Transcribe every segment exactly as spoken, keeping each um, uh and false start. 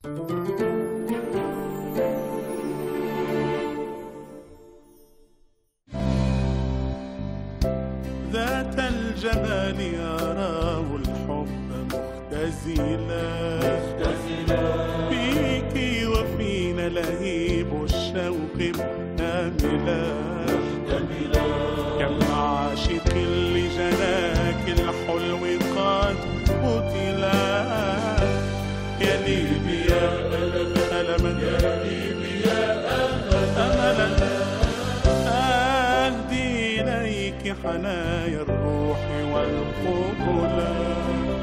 ذات الجمال يراه الحب مختزلا فيك وفينا لهيب الشوق محتملا كم عاشق لجناك الحلو قد قتلا يا ليبيا ألما يا ليبيا أملا أهدي إليك حنايا الروح والقبلة.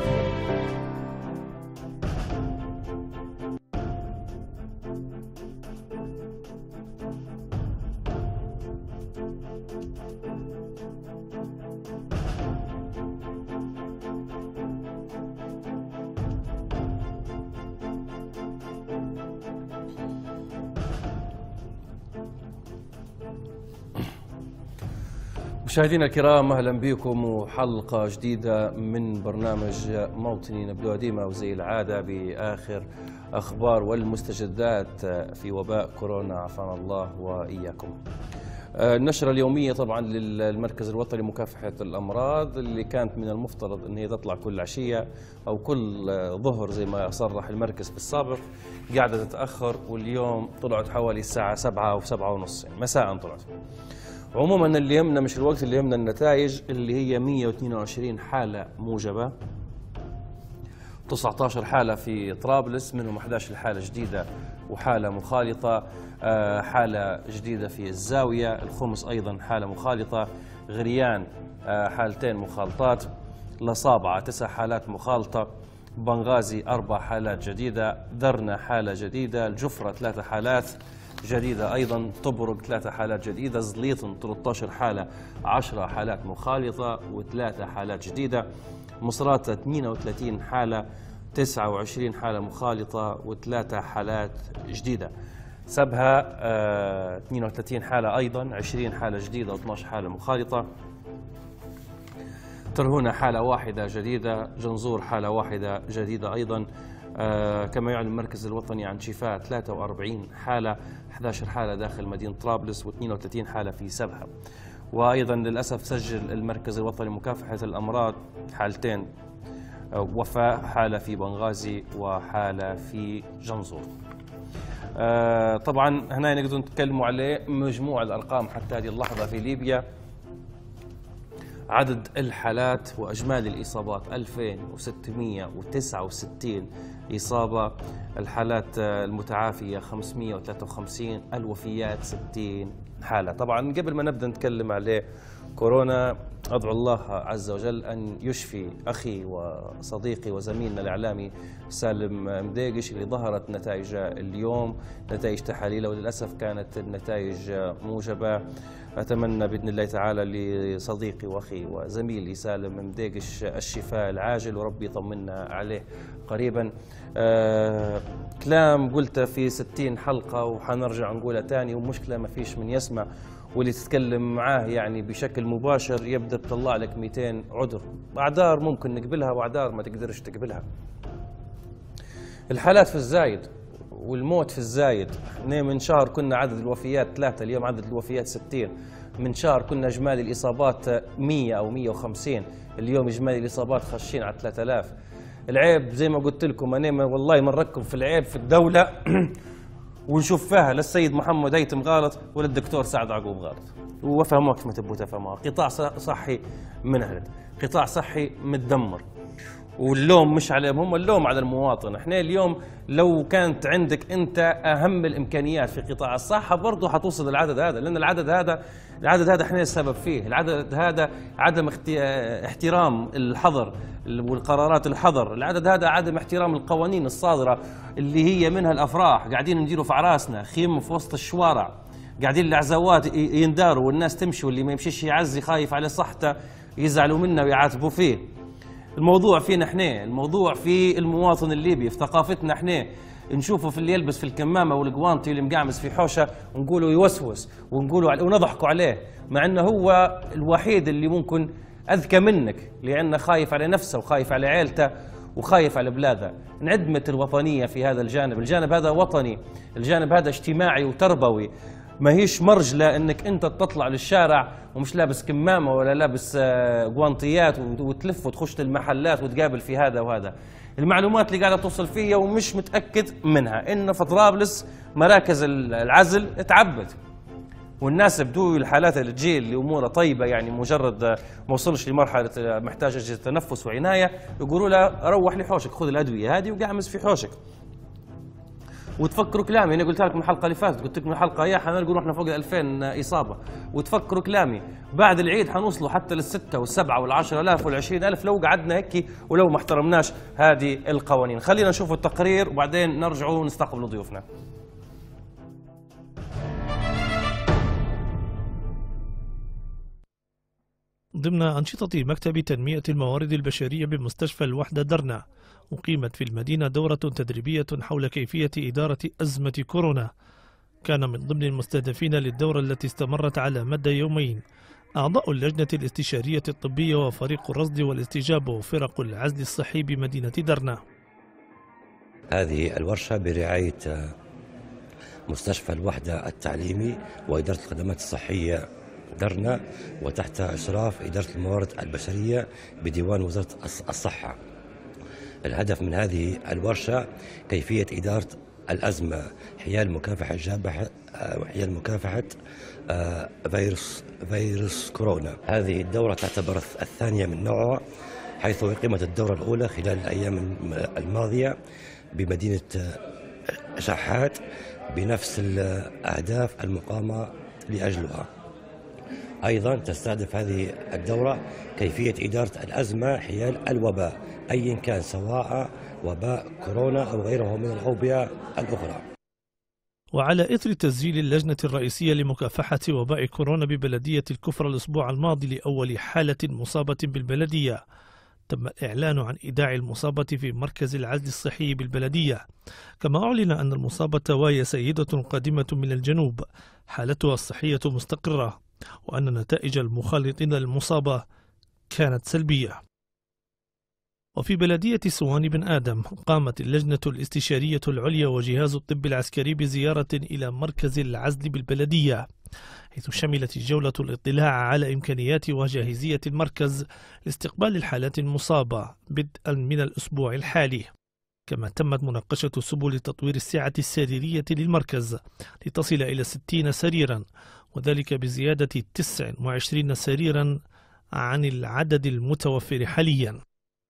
مشاهدينا الكرام، اهلا بكم وحلقه جديده من برنامج موطني. نبدأ ديما وزي العاده باخر اخبار والمستجدات في وباء كورونا، عافانا الله واياكم. النشره اليوميه طبعا للمركز الوطني لمكافحه الامراض اللي كانت من المفترض ان هي تطلع كل عشيه او كل ظهر زي ما صرح المركز في السابق، قاعده تتاخر، واليوم طلعت حوالي الساعه سبعة او سبعة ونص مساء طلعت. عموما اللي يهمنا مش الوقت، اللي يهمنا النتائج اللي هي مئة واثنين وعشرين حالة موجبة، تسعة عشر حالة في طرابلس، منهم أحد عشر حالة جديدة وحالة مخالطة، حالة جديدة في الزاوية، الخمس أيضا حالة مخالطة، غريان حالتين مخالطات، لصابعة تسع حالات مخالطة، بنغازي أربع حالات جديدة، درنا حالة جديدة، الجفرة ثلاثة حالات جديدة أيضا، طبرق ثلاثة حالات جديدة، زليطن ثلاثة عشر حالة، عشرة حالات مخالطة وثلاثة حالات جديدة، مصراتة اثنين وثلاثين حالة، تسعة وعشرين حالة مخالطة وثلاثة حالات جديدة، سبها اه اثنين وثلاثين حالة أيضا، عشرين حالة جديدة واثني عشر حالة مخالطة، ترهونة حالة واحدة جديدة، جنزور حالة واحدة جديدة أيضا. آه كما يعلن المركز الوطني عن شفاء ثلاثة وأربعين حالة، أحد عشر حالة داخل مدينة طرابلس واثنين وثلاثين حالة في سبها. وأيضا للأسف سجل المركز الوطني لمكافحة الأمراض حالتين آه وفاة، حالة في بنغازي وحالة في جنزور. آه طبعا هنا نقدر نتكلموا عليه مجموع الأرقام حتى هذه اللحظة في ليبيا. عدد الحالات وأجمالي الإصابات ألفين وستمئة وتسعة وستين إصابة، الحالات المتعافية خمسمئة وثلاثة وخمسين، الوفيات ستين حالة. طبعا قبل ما نبدأ نتكلم عليه كورونا، أدعو الله عز وجل أن يشفي أخي وصديقي وزميلنا الإعلامي سالم مديقش اللي ظهرت نتائج اليوم، نتائج تحاليله، وللأسف كانت النتائج موجبة. أتمنى بإذن الله تعالى لصديقي وأخي وزميلي سالم مديقش الشفاء العاجل، وربي يطمنا عليه قريبا. آه كلام قلته في ستين حلقة وحنرجع نقولها تاني، ومشكلة ما فيش من يسمع، واللي تتكلم معاه يعني بشكل مباشر يبدأ تطلع لك مئتين عذر، أعذار ممكن نقبلها وأعذار ما تقدرش تقبلها. الحالات في الزايد والموت في الزايد، من شهر كنا عدد الوفيات ثلاثة، اليوم عدد الوفيات ستين. من شهر كنا إجمالي الإصابات مئة أو مئة وخمسين، اليوم إجمالي الإصابات خشين على ثلاثة آلاف. العيب زي ما قلت لكم، أنا والله ما نركب في العيب في الدولة ونشوف فيها لا السيد محمد هيثم غلط ولا الدكتور سعد عقوب غلط، وفهموها كيف ما تبوا تفهموها. قطاع صحي منهدد، قطاع صحي متدمر، واللوم مش عليهم هم، اللوم على المواطن. احنا اليوم لو كانت عندك انت اهم الامكانيات في قطاع الصحه برضه حتوصل العدد هذا، لان العدد هذا العدد هذا احنا السبب فيه، العدد هذا عدم احترام الحظر والقرارات الحظر، العدد هذا عدم احترام القوانين الصادره اللي هي منها الافراح، قاعدين نديروا في اعراسنا خيم في وسط الشوارع، قاعدين العزوات ينداروا والناس تمشي، واللي ما يمشيش يعزي خايف على صحته يزعلوا منه ويعاتبوا فيه. الموضوع فينا احنا، الموضوع في المواطن الليبي، في ثقافتنا احنا. نشوفه في اللي يلبس في الكمامه والقوانطي اللي مقعمس في حوشه ونقولوا يوسوس ونقولوا ونضحكوا عليه، مع انه هو الوحيد اللي ممكن اذكى منك، لانه خايف على نفسه وخايف على عيلته وخايف على بلاده. انعدمت الوطنية في هذا الجانب، الجانب هذا وطني، الجانب هذا اجتماعي وتربوي. ما هيش مرجلة انك انت تطلع للشارع ومش لابس كمامة ولا لابس جوانطيات وتلف وتخش للمحلات وتقابل في هذا وهذا. المعلومات اللي قاعدة توصل فيها ومش متأكد منها إن في طرابلس مراكز العزل تعبت، والناس بدو الحالات اللي تجي اللي امورها طيبه، يعني مجرد ما وصلش لمرحله محتاج اجهزه تنفس وعنايه يقولوا له روح لحوشك، خذ الادويه هذه وقعمز في حوشك. وتفكروا كلامي، انا قلت لكم الحلقه اللي فاتت، قلت لكم الحلقه يا حنلقوا احنا فوق ألفين اصابه، وتفكروا كلامي بعد العيد حنوصلوا حتى للسته والسبعه والعشرة آلاف والعشرين ألف لو قعدنا هيك ولو ما احترمناش هذه القوانين. خلينا نشوف التقرير وبعدين نرجعوا ونستقبلوا ضيوفنا. ضمن أنشطة مكتب تنمية الموارد البشرية بمستشفى الوحدة درنا، أقيمت في المدينة دورة تدريبية حول كيفية إدارة أزمة كورونا. كان من ضمن المستهدفين للدورة التي استمرت على مدى يومين أعضاء اللجنة الاستشارية الطبية وفريق الرصد والاستجابة وفرق العزل الصحي بمدينة درنا. هذه الورشة برعاية مستشفى الوحدة التعليمي وإدارة الخدمات الصحية درنا، وتحت إشراف إدارة الموارد البشرية بديوان وزارة الصحة. الهدف من هذه الورشة كيفية إدارة الأزمة حيال مكافحة جابحة وحيال مكافحة فيروس فيروس كورونا. هذه الدورة تعتبر الثانية من نوعها، حيث أقيمت الدورة الأولى خلال الأيام الماضية بمدينة شحات بنفس الأهداف المقامة لأجلها. أيضا تستهدف هذه الدورة كيفية إدارة الأزمة حيال الوباء أيا كان، سواء وباء كورونا أو غيره من الأوبئة الأخرى. وعلى إثر تسجيل اللجنة الرئيسية لمكافحة وباء كورونا ببلدية الكفر الأسبوع الماضي لأول حالة مصابة بالبلدية، تم الإعلان عن إيداع المصابة في مركز العزل الصحي بالبلدية. كما أعلن أن المصابة وهي سيدة قادمة من الجنوب حالتها الصحية مستقرة، وأن نتائج المخالطين للمصابة كانت سلبية. وفي بلدية سواني بن آدم قامت اللجنة الاستشارية العليا وجهاز الطب العسكري بزيارة إلى مركز العزل بالبلدية، حيث شملت الجولة الاطلاع على إمكانيات وجاهزية المركز لاستقبال الحالات المصابة بدءا من الأسبوع الحالي. كما تمت مناقشة سبل تطوير السعة السريرية للمركز لتصل إلى ستين سريرا، وذلك بزيادة تسع وعشرين سريرا عن العدد المتوفر حاليا.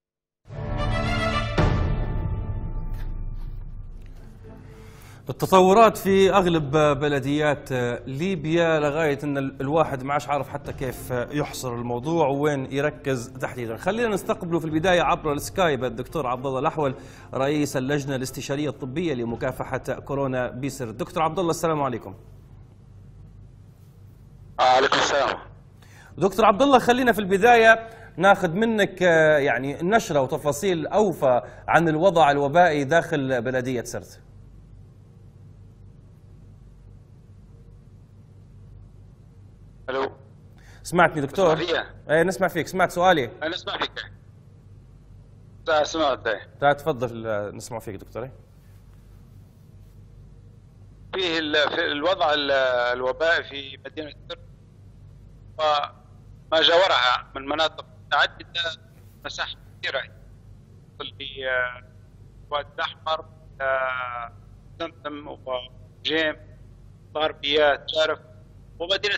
التطورات في أغلب بلديات ليبيا لغاية أن الواحد ما عادش عارف حتى كيف يحصر الموضوع وين يركز تحديدا. خلينا نستقبله في البداية عبر السكايب الدكتور عبد الله الأحول، رئيس اللجنة الاستشارية الطبية لمكافحة كورونا بيسر. دكتور عبد الله السلام عليكم. وعليكم السلام. دكتور عبد الله، خلينا في البداية ناخذ منك يعني نشرة وتفاصيل أوفى عن الوضع الوبائي داخل بلدية سرت. الو، سمعتني دكتور؟ ايه نسمع فيك. سمعت سؤالي؟ انا اسمع فيك. سمعت. تعال تفضل نسمع فيك دكتور. فيه الوضع الوبائي في مدينة سرت وما جاورها من مناطق متعددة، مساحة كثيرة تصل للوادي الأحمر، زمزم وجيم، الغربيات، جارف، ومدينة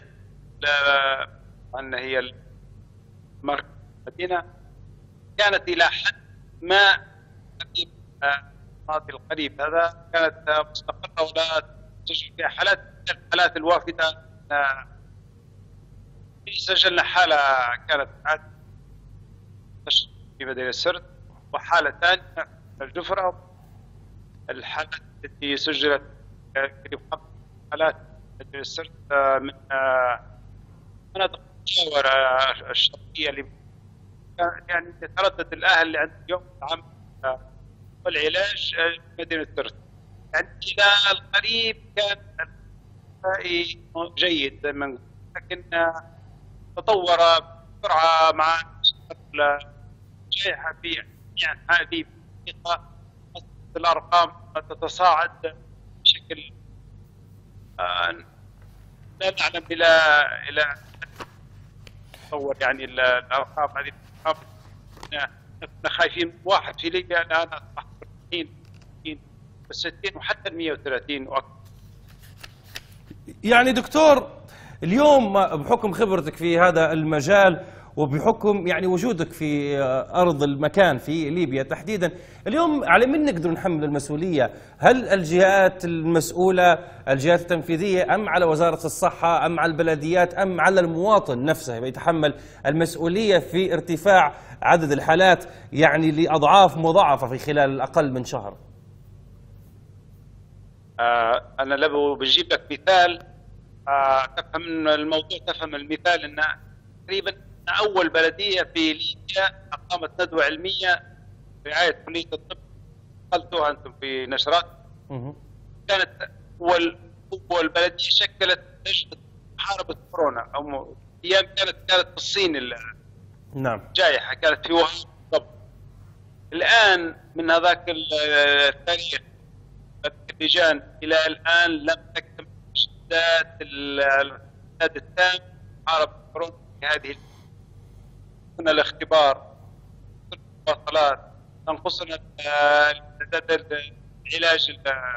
أن هي المركز المدينة كانت إلى حد ما الماضي القريب هذا كانت مستقرة ولا تسجل فيها حالات. الحالات الوافدة سجلنا حالة كانت في مدينة سرت، وحالة ثانية في الجفرة. الحالات التي سجلت في حالات مدينة سرت من مناطق المجاورة الشرقية اللي يعني يتردد الأهل اللي عند يوم العمل والعلاج في مدينة سرت. يعني إلى القريب كان الوباء جيد زي ما نقول، لكن تطور بسرعة مع الجائحة في جميع أنحاء ليبيا. الأرقام تتصاعد بشكل آه لا نعلم إلى إلى تصور يعني الأرقام هذه. كنا خايفين واحد في ليبيا، الآن أصبح ستين وستين وحتى مئة وثلاثين وأكثر. يعني دكتور، اليوم بحكم خبرتك في هذا المجال وبحكم يعني وجودك في أرض المكان في ليبيا تحديدا، اليوم على من نقدر نحمل المسؤولية؟ هل الجهات المسؤولة، الجهات التنفيذية، أم على وزارة الصحة، أم على البلديات، أم على المواطن نفسه يتحمل المسؤولية في ارتفاع عدد الحالات يعني لأضعاف مضاعفة في خلال أقل من شهر؟ آه أنا لو بجيب لك مثال آه تفهم الموضوع، تفهم المثال أن تقريبا أول بلدية في ليبيا أقامت ندوة علمية برعاية كلية الطب، قلتوها أنتم في نشرات. كانت أول أول بلدية شكلت لجنة محاربة كورونا، أو أيام كانت كانت في الصين. نعم. الجائحة كانت في وهان بالضبط. الآن من هذاك التاريخ اللجان إلى الآن لم تكتمل إشداد الإعداد التام محاربة كورونا في هذه. كنا الاختبار، المواصلات، تنقصنا الاستعداد العلاج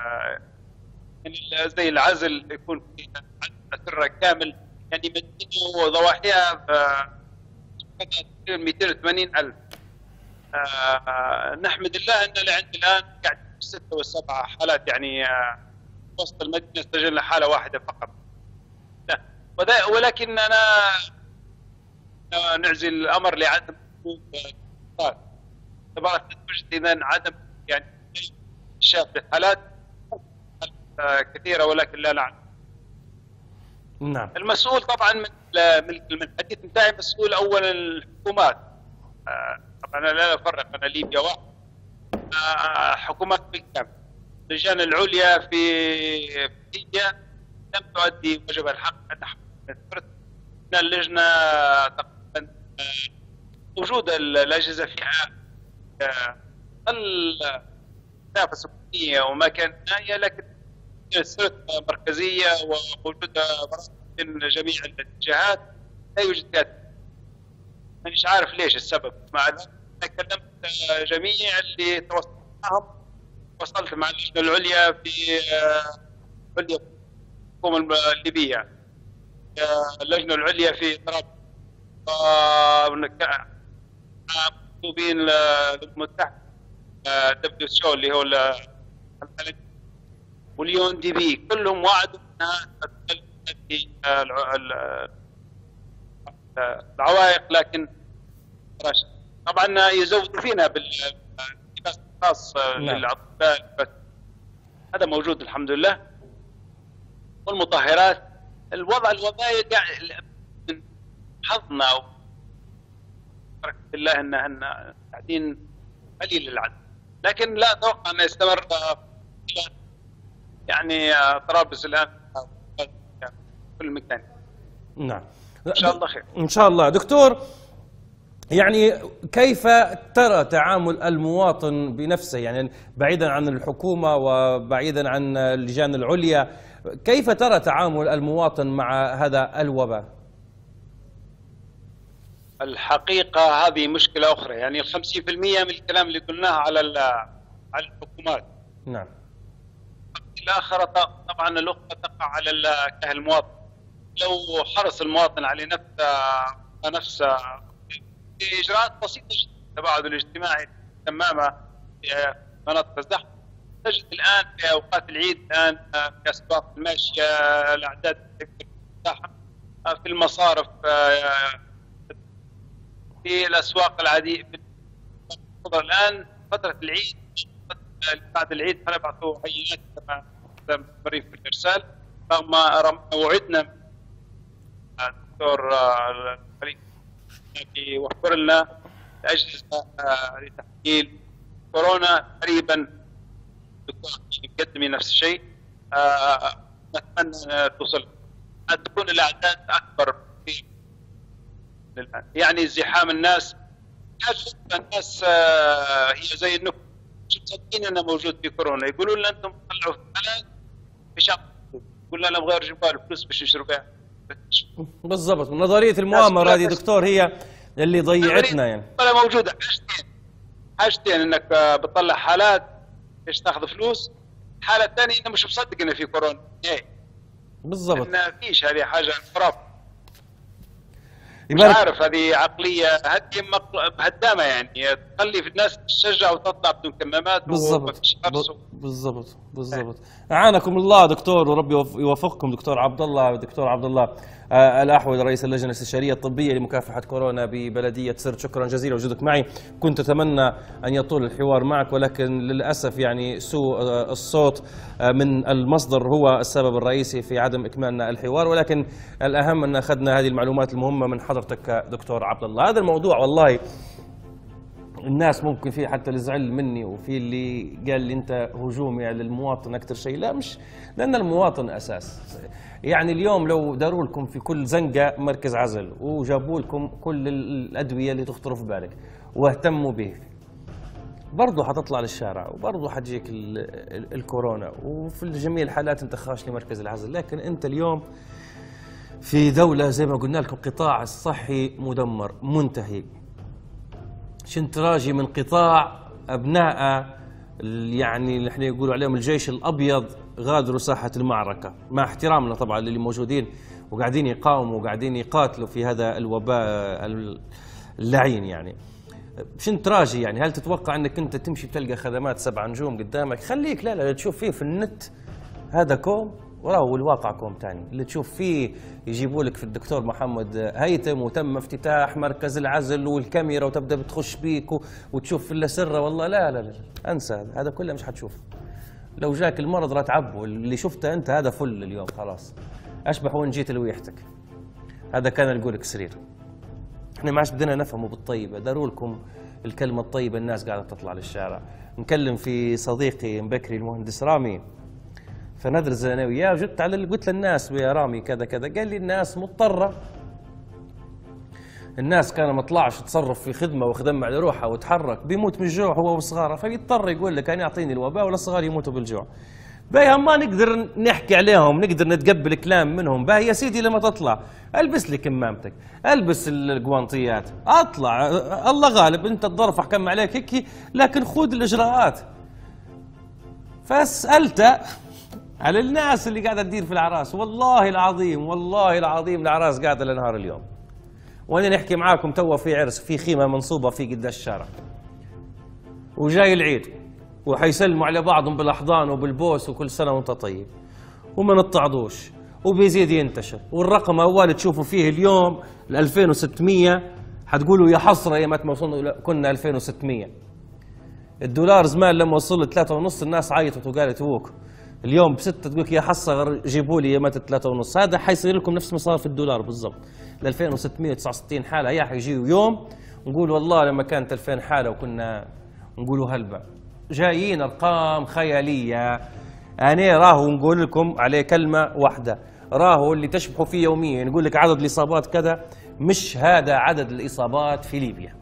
زي العزل يكون في سر كامل، يعني مدينة وضواحيها مئتين وثمانين ألف. آه نحمد الله أن لعند الآن قاعد ستة وسبعة حالات، يعني آه وسط المدينة سجلنا حالة واحدة فقط. لا ولكن أنا نعزل الأمر لعدم تبارك إذا عدم يعني شاف الحالات كثيرة ولكن لا نعلم. نعم. المسؤول طبعا من من الحديث بتاعي مسؤول أولا الحكومات. طبعا أنا لا أفرق، أنا ليبيا واحد. حكومات بالكامل. اللجان العليا في ليبيا لم تؤدي واجبها الحق. أن اللجنة تقريبا وجود الأجهزة فيها الكثافة السكانية وما كان ناهية، لكن صرت مركزية ووجودها من جميع الاتجاهات لا يوجد كاتب. مانيش عارف ليش السبب. مع ذلك كلمت جميع اللي تواصلت معهم، وصلت مع اللجنة العليا في عليا الحكومة الليبية، اللجنة العليا في طرابلس، مكتوبين للمتحد دبليو اتش او اللي هو واليون دي بي، كلهم وعدوا انها تؤدي العوائق، لكن طبعا يزودوا فينا باللباس الخاص للاطباء، هذا موجود الحمد لله، والمطهرات. الوضع الوبائي قاعد من حظنا وبركة الله ان ان قاعدين قليل العدد، لكن لا اتوقع انه يستمر يعني طرابلس الان في كل مكان. نعم ان شاء الله خير. ان شاء الله. دكتور، يعني كيف ترى تعامل المواطن بنفسه، يعني بعيدا عن الحكومة وبعيدا عن اللجان العليا، كيف ترى تعامل المواطن مع هذا الوباء؟ الحقيقة هذه مشكلة أخرى، يعني خمسين بالمئة من الكلام اللي قلناه على على الحكومات. نعم. الآخرة طبعا الأخرى تقع على المواطن. لو حرص المواطن على نفسه نفسه إجراءات بسيطة جدا، التباعد الاجتماعي تماما في مناطق الزحمة، تجد الآن في أوقات العيد الآن في أسواق الماشية الأعداد في المصارف، في الأسواق العادية. الآن فترة العيد بعد العيد حنبعثوا هيئات كما مريف في الإرسال، رغم وعدنا الدكتور الفريق يوفر لنا أجهزة لتحليل كورونا قريبا. الدكتور يقدم نفس الشيء، نتمنى توصل أن تكون الأعداد أكبر الآن. يعني ازدحام الناس الناس آه، هي زي النكته، مش مصدقين انه موجود في كورونا، يقولوا لنا انتم طلعوا في البلد مش يقول لنا نبغى نجيب الفلوس باش نشرب بها. بالضبط، نظريه المؤامره هذه دكتور هي اللي ضيعتنا يعني. ولا موجوده حاجتين، حاجتين انك آه، بتطلع حالات باش تاخذ فلوس، الحاله الثانيه انه مش مصدق انه في كورونا نهائي. بالضبط، ما فيش، هذه حاجه خرافه. مش يبارك. عارف، هذه عقليه هدي مق- هدامه يعني، تخلي في الناس تشجع وتطلع بدون كمامات. بالضبط بالضبط بالضبط. اعانكم الله دكتور، وربي يوف- يوفقكم دكتور عبد الله. دكتور عبد الله آه الاحول، رئيس اللجنه الاستشاريه الطبيه لمكافحه كورونا ببلديه سرت، شكرا جزيلا وجودك معي. كنت اتمنى ان يطول الحوار معك، ولكن للاسف يعني سوء آه الصوت آه من المصدر هو السبب الرئيسي في عدم اكمالنا الحوار، ولكن الاهم ان اخذنا هذه المعلومات المهمه من حضرتك دكتور عبد الله. هذا الموضوع والله الناس ممكن في حتى اللي زعل مني، وفي اللي قال لي انت هجومي على المواطن اكثر شيء. لا، مش لان المواطن اساس. يعني اليوم لو داروا لكم في كل زنقه مركز عزل، وجابوا لكم كل الادويه اللي تخطر في بالك واهتموا به، برضه حتطلع للشارع وبرضه حتجيك ال ال الكورونا، وفي جميع الحالات انت خاش لمركز العزل. لكن انت اليوم في دوله زي ما قلنا لكم قطاع الصحي مدمر منتهي. شنت راجي من قطاع أبناء يعني اللي احنا يقولوا عليهم الجيش الأبيض غادروا ساحة المعركة، مع احترامنا طبعا للي موجودين وقاعدين يقاوموا وقاعدين يقاتلوا في هذا الوباء اللعين. يعني شنت راجي يعني، هل تتوقع انك انت تمشي بتلقى خدمات سبع نجوم قدامك؟ خليك لا لا تشوف فيه في النت هذا كوم، وراه الواقع كوم ثاني. اللي تشوف فيه يجيبوا لك في الدكتور محمد هيثم وتم افتتاح مركز العزل والكاميرا وتبدا بتخش بيك وتشوف الا سره، والله لا لا لا انسى هذا، هذا كله مش حتشوف. لو جاك المرض راه تعبه، اللي شفته انت هذا فل اليوم خلاص، اشبح وين جيت لويحتك. هذا كان يقول لك سرير. احنا ما عادش بدنا نفهمه بالطيبه، داروا لكم الكلمه الطيبه، الناس قاعده تطلع للشارع. نكلم في صديقي مبكري المهندس رامي، فندرس انا وياه، وجبت على قلت للناس يا رامي كذا كذا، قال لي الناس مضطره، الناس كان ما طلعش تصرف في خدمه وخدم على روحها وتحرك بيموت من الجوع هو وصغاره، فبيضطر يقول لك انا يعطيني الوباء ولا الصغار يموتوا بالجوع. باهي ما نقدر نحكي عليهم، نقدر نتقبل كلام منهم. باهي يا سيدي لما تطلع البس لي كمامتك، البس القوانطيات، اطلع، الله غالب، انت الظرف حكم عليك هيك، لكن خذ الاجراءات. فسالته على الناس اللي قاعده تدير في الاعراس، والله العظيم والله العظيم الاعراس قاعده لنهار اليوم، وانا نحكي معاكم توا في عرس في خيمه منصوبه في قداش الشارع، وجاي العيد وحيسلموا على بعضهم بالاحضان وبالبوس وكل سنه وانت طيب، وما نتعظوش وبيزيد ينتشر، والرقم اول تشوفوا فيه اليوم ال ألفين وستمية، حتقولوا يا حسره يا متى ما وصلنا كنا ألفين وستمية. الدولار زمان لما وصل ل ثلاثة ونص الناس عيطت وقالت ووك، اليوم بستة تقول لك يا حصة جيبوا لي يا متى ثلاثة ونص. هذا حيصير لكم نفس ما صار في الدولار بالضبط، ل ألفين وستمية وتسعة وستين حالة، هي حيجيوا يوم نقول والله لما كانت ألفين حالة وكنا نقولوا هلبا. جايين ارقام خياليه. انا راهو نقول لكم عليه كلمه واحده، راهو اللي تشبحوا فيه يوميا نقول لك عدد الاصابات كذا، مش هذا عدد الاصابات في ليبيا.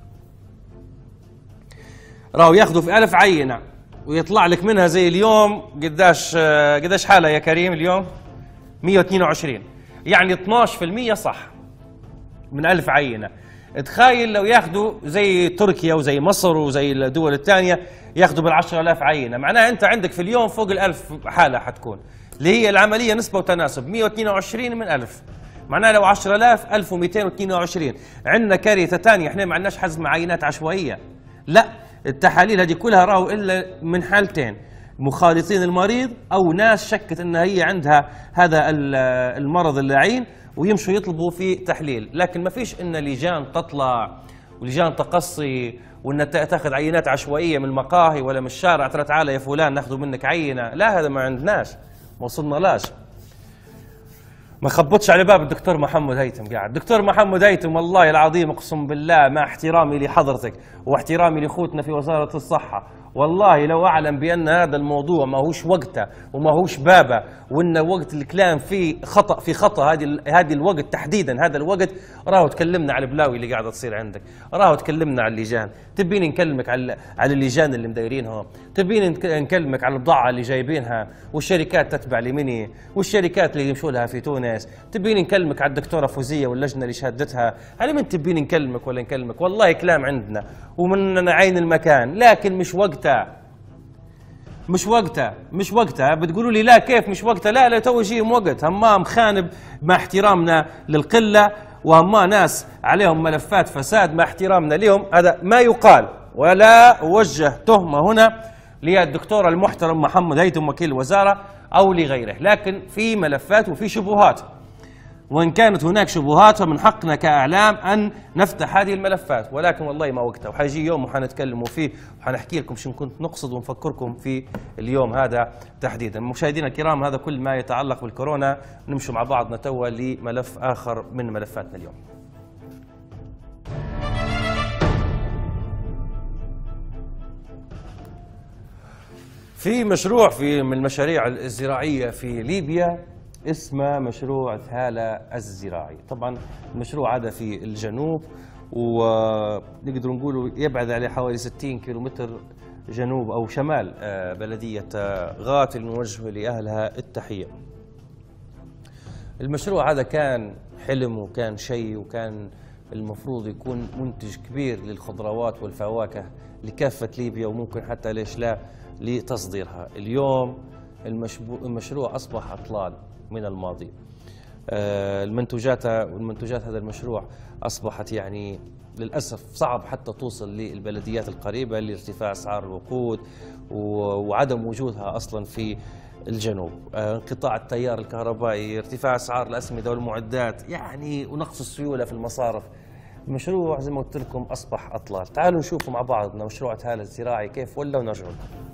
راهو ياخذوا في ألف عينه ويطلع لك منها زي اليوم قداش قداش حاله يا كريم اليوم؟ مية واثنين وعشرين، يعني اثناشر بالمية صح من ألف عينه. تخيل لو ياخذوا زي تركيا وزي مصر وزي الدول الثانيه ياخذوا بالعشرة آلاف عينه، معناها انت عندك في اليوم فوق الألف حاله حتكون، اللي هي العمليه نسبه وتناسب مية واثنين وعشرين من ألف، معناها لو عشرة آلاف ألف ومئتين واثنين وعشرين. عندنا كارثه ثانيه، احنا ما عندناش حزم عينات عشوائيه، لا، التحاليل هذه كلها راهو الا من حالتين، مخالطين المريض او ناس شكت ان هي عندها هذا المرض اللعين ويمشوا يطلبوا في تحليل، لكن ما فيش ان لجان تطلع ولجان تقصي وان تاخذ عينات عشوائيه من المقاهي ولا من الشارع، ترى تعال يا فلان ناخذ منك عينه، لا هذا ما عندناش، ما وصلنا لاش. ما خبطش على باب الدكتور محمد هيثم قاعد، دكتور محمد هيثم والله العظيم اقسم بالله مع احترامي لحضرتك واحترامي لاخوتنا في وزاره الصحه والله لو أعلم بأن هذا الموضوع ما هوش وقته وما هوش بابه، وأن وقت الكلام فيه خطأ في خطأ هذه هذه الوقت تحديدا، هذا الوقت راهو تكلمنا على البلاوي اللي قاعدة تصير عندك، راهو تكلمنا على اللجان. تبيني نكلمك على على اللجان اللي مدايرينها، تبيني نكلمك على البضاعة اللي جايبينها والشركات تتبع لمني والشركات اللي يمشوا لها في تونس، تبيني نكلمك على الدكتورة فوزية واللجنة اللي شهدتها، على من تبيني نكلمك ولا نكلمك؟ والله كلام عندنا ومن عين المكان، لكن مش وقتها مش وقتها مش وقتها. بتقولوا لي لا كيف مش وقتها؟ لا لا تو يجيهم وقت. همام خانب مع احترامنا للقلة، وهما ناس عليهم ملفات فساد مع احترامنا لهم، هذا ما يقال، ولا أوجه تهمة هنا للدكتور المحترم محمد هيثم وكيل الوزارة أو لغيره، لكن في ملفات وفي شبهات، وإن كانت هناك شبهات فمن حقنا كإعلام أن نفتح هذه الملفات، ولكن والله ما وقتها، وحيجي يوم وحنتكلموا فيه وحنحكي لكم شو كنت نقصد ونفكركم في اليوم هذا تحديدا. مشاهدينا الكرام، هذا كل ما يتعلق بالكورونا. نمشي مع بعضنا توا لملف آخر من ملفاتنا اليوم. في مشروع في من المشاريع الزراعية في ليبيا اسمه مشروع ثالة الزراعي. طبعا المشروع هذا في الجنوب، ونقدر نقولوا يبعد عليه حوالي ستين كيلومتر جنوب أو شمال بلدية غات، الموجه لأهلها التحية. المشروع هذا كان حلم وكان شيء، وكان المفروض يكون منتج كبير للخضروات والفواكه لكافة ليبيا، وممكن حتى ليش لا لتصديرها. اليوم المشروع أصبح أطلال من الماضي. المنتوجات والمنتوجات هذا المشروع أصبحت يعني للأسف صعب حتى توصل للبلديات القريبة لارتفاع أسعار الوقود وعدم وجودها أصلا في الجنوب. انقطاع التيار الكهربائي، ارتفاع أسعار الأسمدة والمعدات يعني، ونقص السيولة في المصارف. المشروع زي ما قلت لكم أصبح أطلال. تعالوا نشوفوا مع بعضنا مشروع ثالة الزراعي كيف ولا، ونرجع لكم.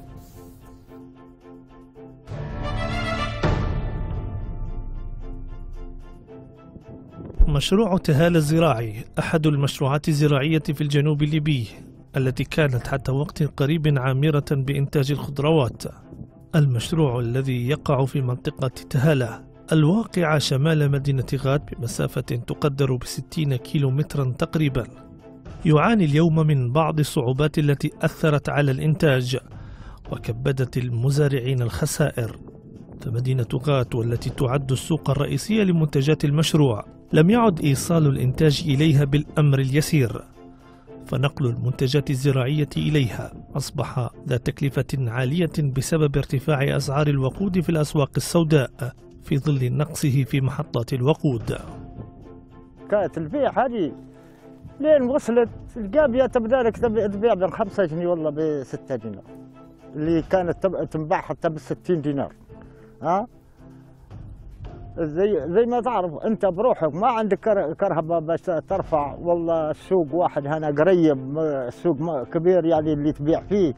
مشروع تهالة الزراعي أحد المشروعات الزراعية في الجنوب الليبي التي كانت حتى وقت قريب عامرة بإنتاج الخضروات. المشروع الذي يقع في منطقة تهالة الواقعة شمال مدينة غات بمسافة تقدر بستين كيلو مترا تقريبا، يعاني اليوم من بعض الصعوبات التي أثرت على الإنتاج وكبدت المزارعين الخسائر. فمدينة غات والتي تعد السوق الرئيسية لمنتجات المشروع لم يعد إيصال الإنتاج إليها بالأمر اليسير، فنقل المنتجات الزراعية إليها أصبح ذا تكلفة عالية بسبب ارتفاع أسعار الوقود في الأسواق السوداء في ظل نقصه في محطات الوقود. كانت البيع هذه لين وصلت القابية تبدأ لك تبيع ب خمسة جنيه والله ب ستة دينار، اللي كانت تنباع حتى ب ستين دينار. ها زي زي ما تعرف انت بروحك ما عندك كرهبه باش ترفع، والله السوق واحد هنا قريب، السوق كبير يعني اللي تبيع فيه،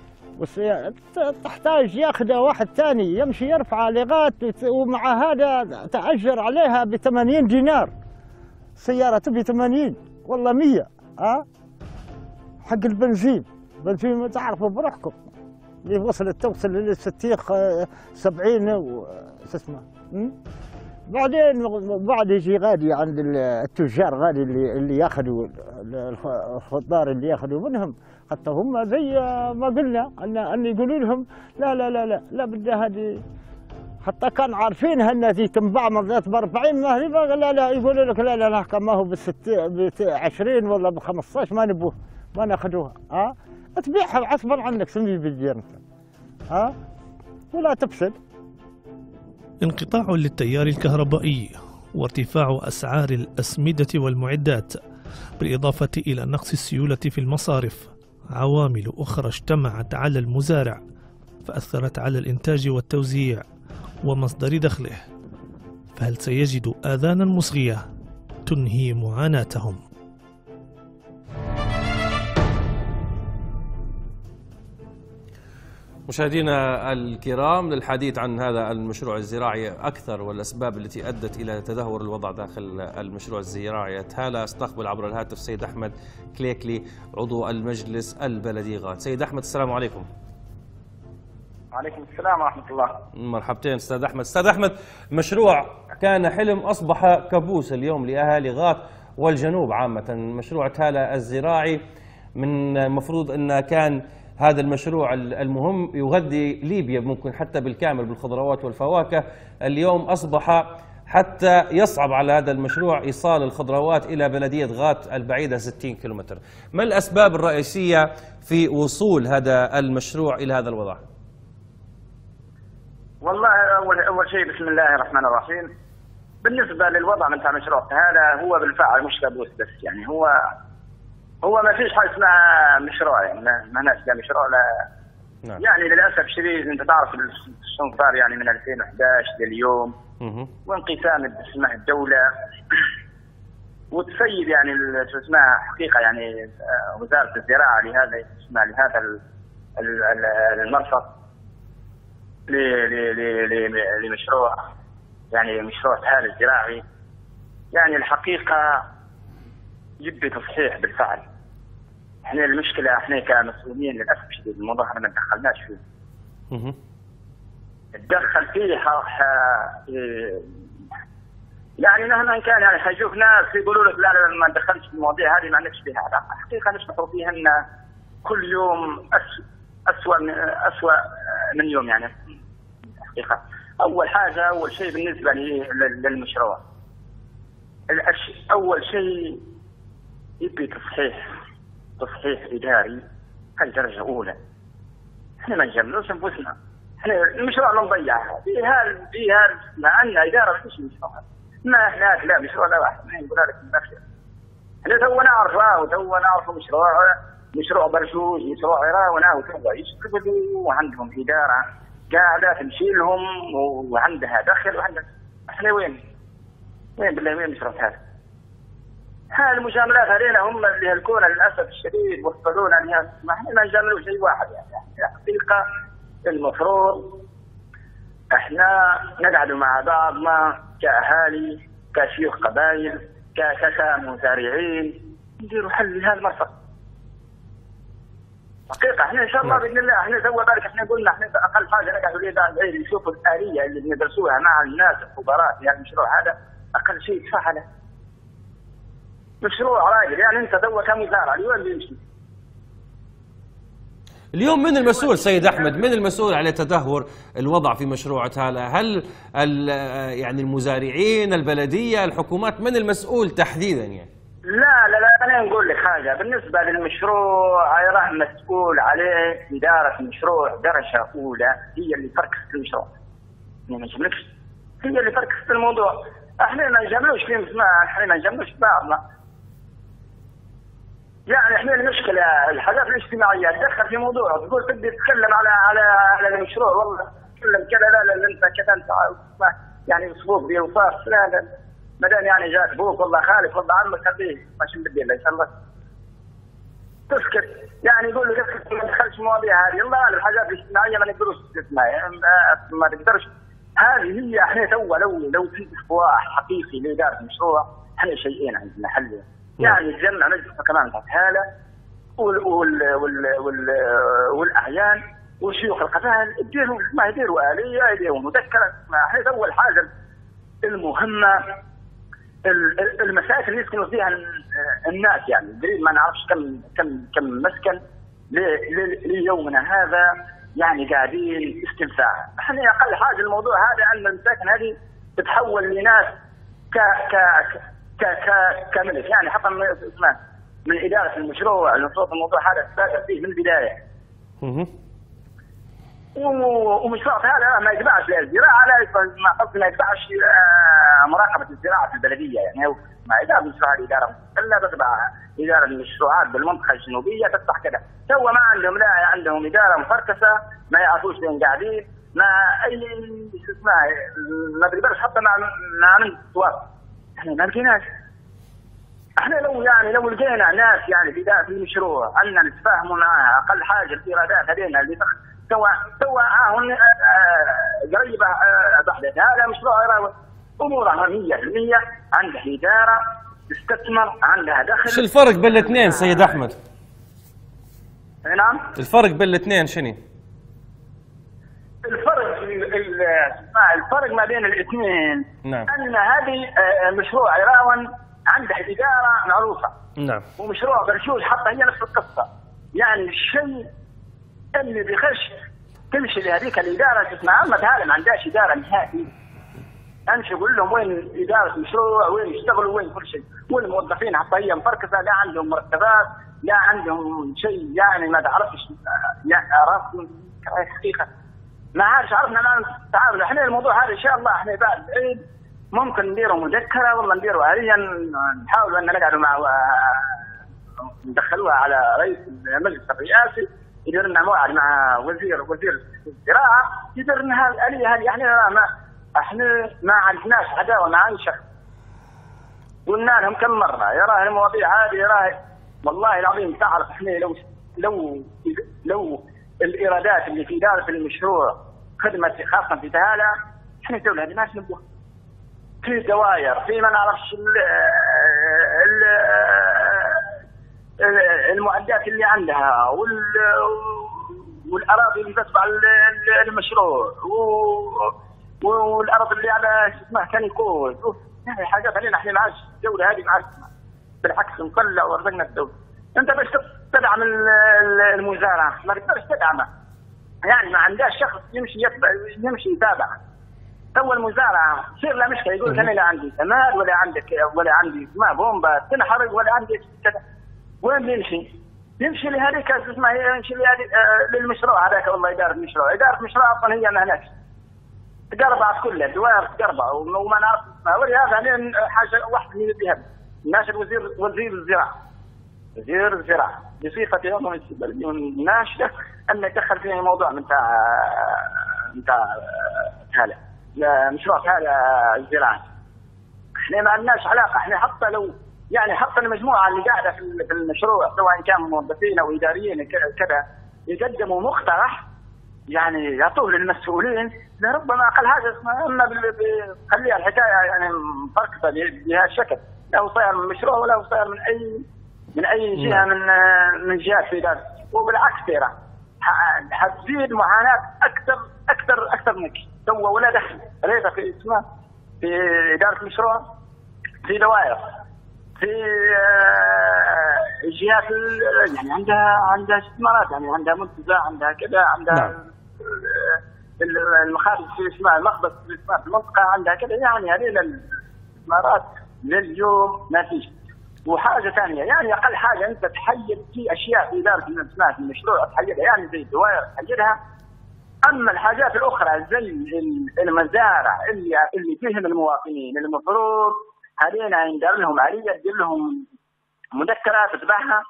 تحتاج ياخذها واحد ثاني يمشي يرفع لغات، ومع هذا تأجر عليها ب ثمانين دينار، سيارة تبي ثمانين والله مية. ها حق البنزين، بنزين ما تعرفوا بروحكم اللي وصلت توصل للستيخ سبعين شو اسمه. بعدين بعد يجي غادي عند التجار غادي اللي اللي ياخذوا الخضار اللي ياخذوا منهم، حتى هم زي ما قلنا ان ان يقولوا لهم لا لا لا لا لا بدها هذه، حتى كان عارفينها انها تنباع مرات ب أربعين، ما هي لا لا يقولوا لك لا لا لا ما هو ب عشرين ولا ب خمسطاش ما نبوه ما ناخذوها. ها تبيعها غصبا عنك سمي بالدير انت، ها ولا تفسد. انقطاع للتيار الكهربائي وارتفاع أسعار الأسمدة والمعدات بالإضافة إلى نقص السيولة في المصارف عوامل أخرى اجتمعت على المزارع فأثرت على الإنتاج والتوزيع ومصدر دخله، فهل سيجد آذانا مصغية تنهي معاناتهم؟ مشاهدينا الكرام، للحديث عن هذا المشروع الزراعي أكثر والأسباب التي أدت إلى تدهور الوضع داخل المشروع الزراعي تهالى، استقبل عبر الهاتف سيد أحمد كليكلي عضو المجلس البلدي غاد. سيد أحمد السلام عليكم. وعليكم السلام ورحمة الله. مرحبتين أستاذ أحمد. أستاذ أحمد، مشروع كان حلم أصبح كابوس اليوم لأهالي غاث والجنوب عامة. مشروع تهالى الزراعي من المفروض أنه كان هذا المشروع المهم يغذي ليبيا ممكن حتى بالكامل بالخضروات والفواكه، اليوم أصبح حتى يصعب على هذا المشروع إيصال الخضروات إلى بلدية غاث البعيدة ستين كيلومتر. ما الأسباب الرئيسية في وصول هذا المشروع إلى هذا الوضع؟ والله أول أول شيء بسم الله الرحمن الرحيم. بالنسبة للوضع من تاع مشروع هذا هو بالفعل مش كابوس بس، يعني هو هو ما فيش حاجه اسمها مشروع، يعني ما ناس لا مشروع لا. نعم. يعني للاسف الشديد انت تعرف شلون صار يعني من ألفين وإحدى عشر لليوم وانقسام اسمها الدوله وتسيب يعني اسمها حقيقه يعني وزاره الزراعه لهذا اسمها لهذا المرفق لمشروع يعني مشروع تهالى الزراعي. يعني الحقيقه يبي تصحيح بالفعل. احنا المشكله احنا كمسؤولين للاسف الشديد الموضوع احنا ما تدخلناش فيه. اها. تدخل فيه ح... يعني مهما كان يعني حيشوف ناس يقولوا لك لا لا ما ندخلش في المواضيع هذه ما عندكش فيها، الحقيقه نسمعوا فيها ان كل يوم أس... اسوء من اسوء من يوم يعني الحقيقه. اول حاجه اول شيء بالنسبه للمشروع الأش... اول شيء يبي تصحيح تصحيح اداري هاي درجه اولى. احنا ما نجملوش انفسنا، احنا المشروع ما نضيعها في هال في هال ما عندنا اداره ما فيش مشروع، ما احنا لا مشروع لا واحد ما نقول لك من الاخير. احنا تو نعرفه وتو نعرفوا مشروع مشروع برشوش مشروع عراونا وتو يشتغلوا وعندهم اداره قاعده تمشي لهم وعندها دخل وعندها. احنا وين؟ وين بالله وين مشروع هذا؟ هاي المجاملات هذينا هم اللي هلكونا للاسف الشديد وصلونا لها. ما احنا ما نجاملوا شيء واحد يعني الحقيقه المفروض احنا نقعدوا مع بعضنا كاهالي كشيوخ قبائل كمزارعين نديروا حل لهذا المرفق. حقيقه احنا ان شاء الله باذن الله احنا تو بالك احنا قلنا احنا اقل حاجه نقعدوا ليه نشوفوا الاليه اللي بندرسوها مع الناس الخبراء في هذا المشروع هذا اقل شيء تفعله. مشروع راجل يعني انت تو كمزارع اليوم بيمشي. اليوم من المسؤول سيد احمد؟ من المسؤول على تدهور الوضع في مشروع تهالى؟ هل يعني المزارعين، البلديه، الحكومات؟ من المسؤول تحديدا يعني؟ لا لا لا انا نقول لك حاجه بالنسبه للمشروع راه مسؤول عليه اداره المشروع درجه اولى هي اللي فركست المشروع. يعني ما نجملكش هي اللي فركست الموضوع. احنا ما نجملوش في مسمع احنا ما نجملوش بعضنا. يعني احنا المشكله الحاجات الاجتماعيه تدخل في موضوع تقول تبي تتكلم على على على المشروع والله تتكلم كذا لا لا انت كذا انت يعني اسبوع بيوصاف لا لا ما دام يعني جاك ابوك والله خالك والله عمك خليه ماشي بدي الله يسلمك تسكت. يعني يقول له تسكت ما تدخلش المواضيع هذه. والله الحاجات الاجتماعيه ما نقدروش نسمعها ما تقدرش. هذه هي احنا تو لو لو في اصلاح حقيقي لاداره المشروع احنا شيئين عندنا حل. يعني تجمع مجلس كمان تاع تهالى وال وال وال وال والاعيان وشيوخ القبائل يديروا ما يديروا اليه يديروا مذكره. احنا اول حاجه المهمه المساكن اللي يسكنوا فيها الناس يعني قريب ما نعرفش كم كم كم مسكن ليومنا هذا يعني قاعدين استنفاع. احنا اقل حاجه الموضوع هذا ان المساكن هذه تتحول لناس ك ك ك ك كملك يعني حتى من اسمه من اداره المشروع المفروض الموضوع هذا تبادر فيه من البدايه. اها. ومشروع هذا ما يتبعش الزراعه لا ما قصدي ما يتبعش مراقبه الزراعه في البلديه يعني هو ما اداره مشروع الاداره الا تتبع اداره المشروعات بالمنطقه الجنوبيه تفتح كذا. تو ما عندهم لا عندهم اداره مفركسه ما يعرفوش فين قاعدين ما اي شو اسمه ما بيقدرش حتى مع مع من توافق. احنا ما لقيناش. احنا لو يعني لو لقينا ناس يعني في اداره المشروع عندنا نتفاهموا معاها اقل حاجه الايرادات هذينا اللي سواء سواء هون قريبه بعد هذا مشروع يراوي امورها مية بالمية، عندها اداره تستثمر، عندها دخل. شو الفرق بين الاثنين سيد احمد؟ نعم الفرق بين الاثنين شنو؟ الفرق الفرق ما بين الاثنين نعم. ان هذه مشروع يراون عندها اداره معروفه. نعم. ومشروع برشوش حتى هي نفس القصه، يعني الشيء اللي بيخش تمشي لهذيك الاداره تسمع عامه هذا ما عندهاش اداره نهائي. امشي اقول لهم وين اداره المشروع، وين يشتغلوا، وين كل شيء، والموظفين حتى هي مفركزه، لا عندهم مرتبات، لا عندهم شيء، يعني ما تعرفش يعني راسهم حقيقه ما عارف عرفنا الان التعامل. احنا الموضوع هذا ان شاء الله احنا بعد العيد ممكن نديروا مذكره والله نديروا آليا، نحاول ان نقعدوا مع ندخلوها على رئيس المجلس الرئاسي يدير لنا موعد مع وزير وزير الزراعه يدير لنا الآلية هذه. احنا ما احنا ما عندناش عداوه مع اي شخص، قلنا لهم كم مره يا راه المواضيع هذه يا راه والله العظيم تعرف احنا لو لو لو الايرادات اللي في اداره المشروع خدمه خاصه في تهالة احنا الدوله هذه ماش نبغى في دواير في ما نعرفش المعدات اللي عندها وال والاراضي اللي تتبع المشروع والارض اللي على شو اسمه كان يكون يعني حاجات علينا احنا ما عادش الدوله هذه ما عادش بالعكس نطلع ورزقنا الدوله. انت باش تدعم المزارعه ما تقدرش تدعمه، يعني ما عندهاش شخص يمشي يتبع يمشي يتابع. تو المزارعه تصير لا مشكله يقول لك انا لا عندي سماد ولا عندك ولا عندي ما بومبا تنحرق ولا عندي كذا، وين بيمشي؟ يمشي لهذيك اسمها يمشي لهذه للمشروع هذاك والله اداره المشروع، اداره المشروع اصلا هي ما هناك تقربعت كلها دوائر تقربع وما نعرف اسمها، ولهذا لين حاجه واحده من بها ناشر وزير وزير الزراعه وزير الزراعه بصفه عضو مجلس البلد ناشر ان يدخل فيه موضوع من تاع من تاع هذا مشروع هذا الزراعه. احنا ما عندناش علاقه، احنا حتى لو يعني حتى المجموعه اللي قاعده في المشروع سواء كانوا موظفين او اداريين كذا يقدموا مقترح يعني يعطوه للمسؤولين، لربما اقل حاجه اسمها اما خليها الحكايه يعني مفرقه بهذا الشكل، لا هو صاير من مشروع ولا هو صاير من اي من اي جهه من من جهات في اداره، وبالعكس ترى حتزيد معاناه اكثر اكثر اكثر منك تو ولا دخل ليس في اسمها في اداره المشروع في دوائر في جهات يعني عندها عندها استثمارات يعني عندها منتجات عندها كذا عندها نعم. المخابز في اسمها المخبز في اسمها في المنطقه عندها كذا، يعني هذه الاستثمارات لليوم ما فيش. وحاجه ثانيه يعني اقل حاجه انت تحيد في اشياء في اداره الاسماك في المشروع تحيدها يعني زي الدوائر تحيدها، اما الحاجات الاخرى زي المزارع اللي اللي فيهم المواطنين المفروض علينا يندر لهم عليه يدير لهم مذكرات تتبعها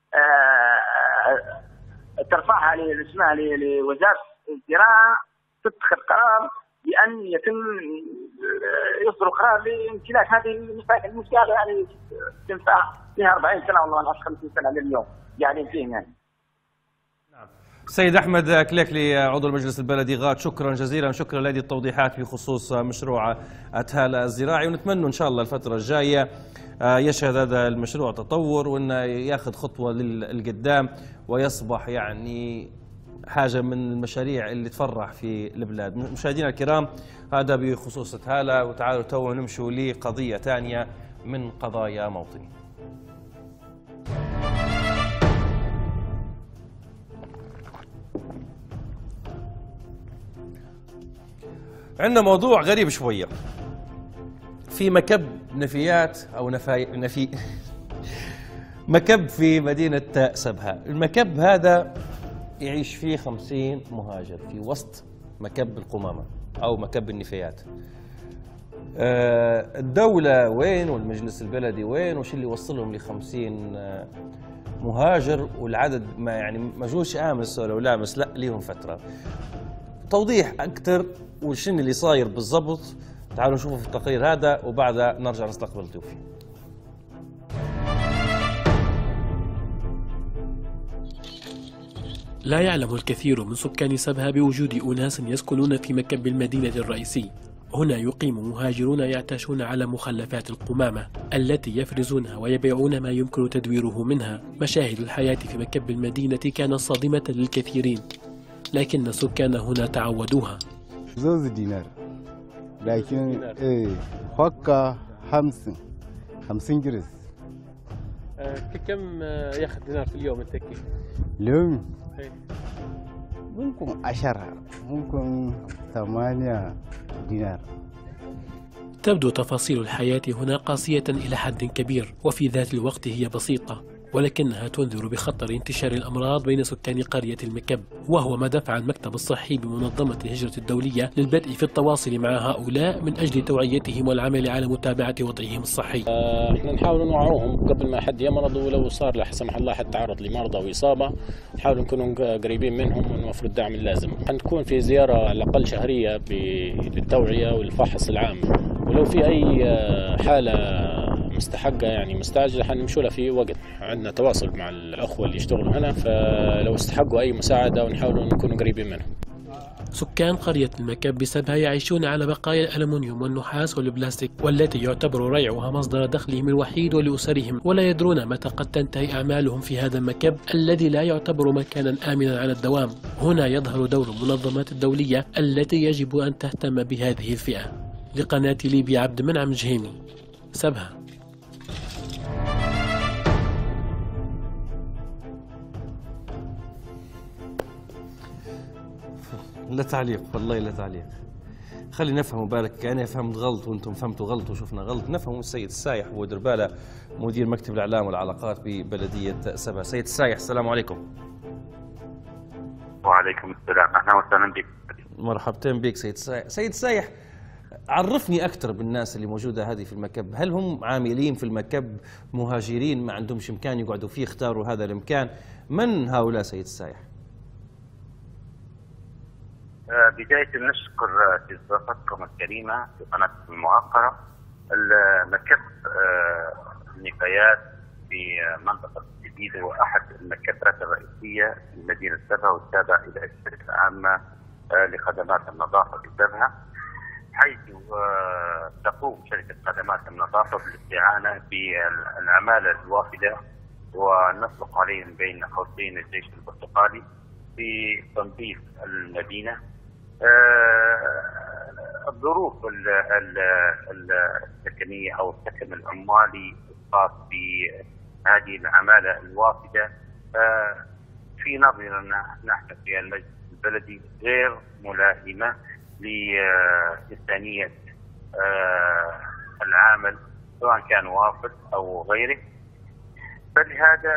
ترفعها اسمها لوزاره الزراعه تتخذ قرار بان يتم يصدر قرار لامتلاك هذه المساكن المشتغله يعني تنفع فيها أربعين سنه والله خمسين سنه لليوم يعني فيهم يعني. نعم. سيد احمد كليكلي عضو المجلس البلدي غاد شكرا جزيلا، شكرا لهذه التوضيحات بخصوص مشروع أتهالة الزراعي، ونتمنى ان شاء الله الفتره الجايه يشهد هذا المشروع تطور وانه ياخذ خطوه للقدام ويصبح يعني حاجه من المشاريع اللي تفرح في البلاد. مشاهدينا الكرام هذا بخصوص أتهالة، وتعالوا تو نمشوا لقضيه ثانيه من قضايا موطني. عندنا موضوع غريب شويه، في مكب نفيات او نفاي نفي مكب في مدينه سبها. المكب هذا يعيش فيه خمسين مهاجر في وسط مكب القمامه او مكب النفايات. الدوله وين والمجلس البلدي وين وش اللي وصلهم ل خمسين مهاجر والعدد ما يعني ما جوش امس ولا لامس، لا ليهم فتره. توضيح اكثر وشن اللي صاير بالضبط تعالوا نشوفه في التقرير هذا وبعدها نرجع نستقبل ضيوفي. لا يعلم الكثير من سكان سبها بوجود أناس يسكنون في مكب المدينة الرئيسي. هنا يقيم مهاجرون يعتاشون على مخلفات القمامة التي يفرزونها ويبيعون ما يمكن تدويره منها. مشاهد الحياة في مكب المدينة كانت صادمة للكثيرين، لكن سكان هنا تعودوها. زوز دينار لكن ايه فكة خمسين خمسين جرس. أه كم ياخذ دينار في اليوم التكي؟ اليوم ايه ممكن عشرة ممكن ثمانية دينار. تبدو تفاصيل الحياة هنا قاسية إلى حد كبير، وفي ذات الوقت هي بسيطة، ولكنها تنذر بخطر انتشار الأمراض بين سكان قرية المكب، وهو ما دفع المكتب الصحي بمنظمة الهجرة الدولية للبدء في التواصل مع هؤلاء من أجل توعيتهم والعمل على متابعة وضعهم الصحي. آه، احنا نحاول نوعوهم قبل ما حد يمرض، ولو صار لا سمح الله حد تعرض لمرضى وإصابة نحاول نكون قريبين منهم ونوفر الدعم اللازم. حنكون في زيارة على الأقل شهرية للتوعية والفحص العام، ولو في أي حالة مستحقة يعني مستعجلة حنمشوا لها في وقت. عندنا تواصل مع الأخوة اللي يشتغلوا هنا، فلو استحقوا أي مساعدة ونحاول نكون قريبين منهم. سكان قرية المكب بسبها يعيشون على بقايا الألمنيوم والنحاس والبلاستيك، والتي يعتبر ريعها مصدر دخلهم الوحيد ولأسرهم، ولا يدرون متى قد تنتهي أعمالهم في هذا المكب الذي لا يعتبر مكانا آمنا على الدوام. هنا يظهر دور المنظمات الدولية التي يجب أن تهتم بهذه الفئة. لقناة ليبيا عبد المنعم جهيمي، سبها. لا تعليق، والله لا تعليق. خلي نفهم بالك، أنا فهمت غلط وأنتم فهمتوا غلط وشفنا غلط. نفهم السيد السايح أبو دربالة مدير مكتب الإعلام والعلاقات ببلدية سبها. سيد السايح السلام عليكم. وعليكم السلام، أهلا وسهلا بك. مرحبتين بك سيد السايح. سيد السايح عرفني أكثر بالناس اللي موجودة هذه في المكب. هل هم عاملين في المكب مهاجرين ما عندهمش مكان يقعدوا فيه اختاروا هذا المكان؟ من هؤلاء سيد السايح؟ بداية نشكر استضافتكم الكريمة في قناة المعقرة. المكب النفايات في منطقة الجديدة هو أحد المكبات الرئيسية في مدينة سبها، والتابع إلى الشركة العامة لخدمات النظافة في سبها، حيث تقوم شركة خدمات النظافة بالاستعانة بالعمالة الوافدة، ونطلق عليهم بين قوسين الجيش البرتقالي في تنظيف المدينة. الظروف السكنية أو السكن العمالي الخاص بهذه العمالة الوافدة في نظرنا نحن في المجلس البلدي غير ملائمة لإنسانية العامل سواء كان وافد أو غيره. فلهذا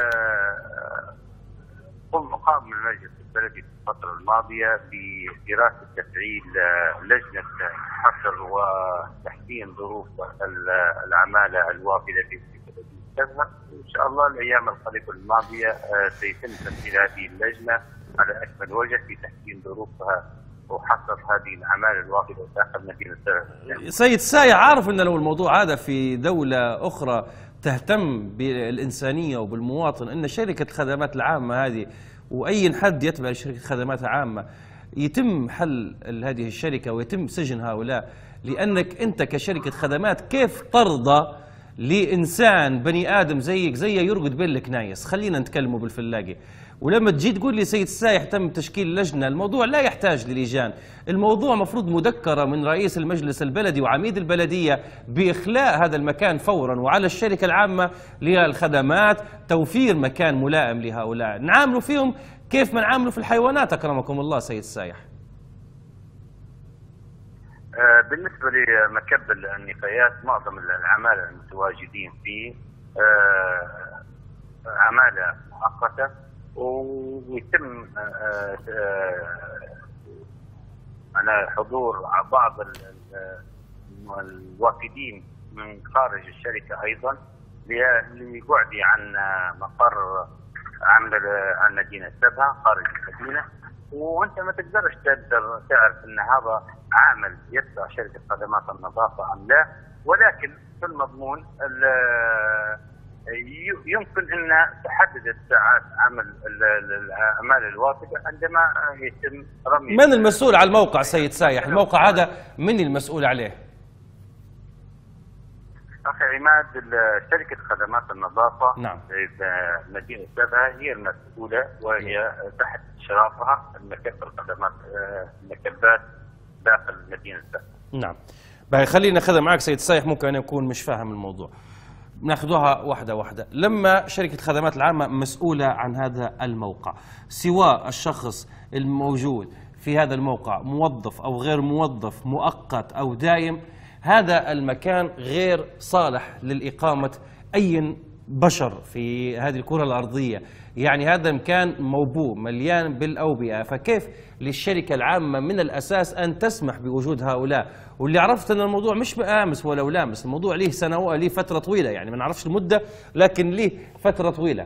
قام المجلس البلدي في الفترة الماضية بدراسة تفعيل لجنة حصر وتحسين ظروف العمالة الوافدة في بلدية سبها. إن شاء الله الأيام القريبة الماضية سيتم تفعيل هذه اللجنة على أكمل وجه في تحسين ظروفها وحصر هذه العمالة الوافدة داخل مدينة سبها. سيد سايح، عارف أن لو الموضوع هذا في دولة أخرى تهتم بالإنسانية وبالمواطن، أن شركة الخدمات العامة هذه وأي حد يتبع شركة خدمات عامة يتم حل هذه الشركة ويتم سجن هؤلاء، لأنك أنت كشركة خدمات كيف ترضى لإنسان بني آدم زيك زي يرقد بين الكنايس؟ خلينا نتكلموا بالفلاقي. ولما تجي تقول لي سيد السايح تم تشكيل لجنة، الموضوع لا يحتاج للجان، الموضوع مفروض مذكرة من رئيس المجلس البلدي وعميد البلدية بإخلاء هذا المكان فورا، وعلى الشركة العامة للخدمات توفير مكان ملائم لهؤلاء، نعاملوا فيهم كيف ما نعاملوا في الحيوانات أكرمكم الله سيد السايح. بالنسبة لمكب النفايات معظم العمالة المتواجدين فيه عمالة مؤقتة، ويتم على حضور بعض الوافدين من خارج الشركة أيضا لبعد عن مقر عمل عن مدينة سبها خارج المدينة. وانت ما تقدرش تقدر تعرف ان هذا عامل يتبع شركة خدمات النظافة ام لا، ولكن في المضمون يمكن ان تحدد الساعات عمل الاعمال الوافده عندما يتم رمي. من المسؤول على الموقع سيد سايح؟ الموقع هذا من المسؤول عليه؟ اخي عماد، شركه خدمات النظافه نعم مدينه سبها هي المسؤوله، وهي تحت اشرافها المكب الخدمات المكبات داخل مدينه سبها. نعم. باهي خلينا ناخذها معك سيد سايح، ممكن انا اكون مش فاهم الموضوع. ناخذوها واحدة واحدة. لما شركة الخدمات العامة مسؤولة عن هذا الموقع، سواء الشخص الموجود في هذا الموقع موظف أو غير موظف، مؤقت أو دائم، هذا المكان غير صالح للإقامة أي بشر في هذه الكرة الأرضية. يعني هذا مكان موبوء مليان بالأوبئة، فكيف للشركة العامة من الأساس أن تسمح بوجود هؤلاء؟ واللي عرفت أن الموضوع مش بآمس ولا ولامس، الموضوع ليه سنوات، ليه فترة طويلة، يعني ما نعرفش المدة لكن ليه فترة طويلة.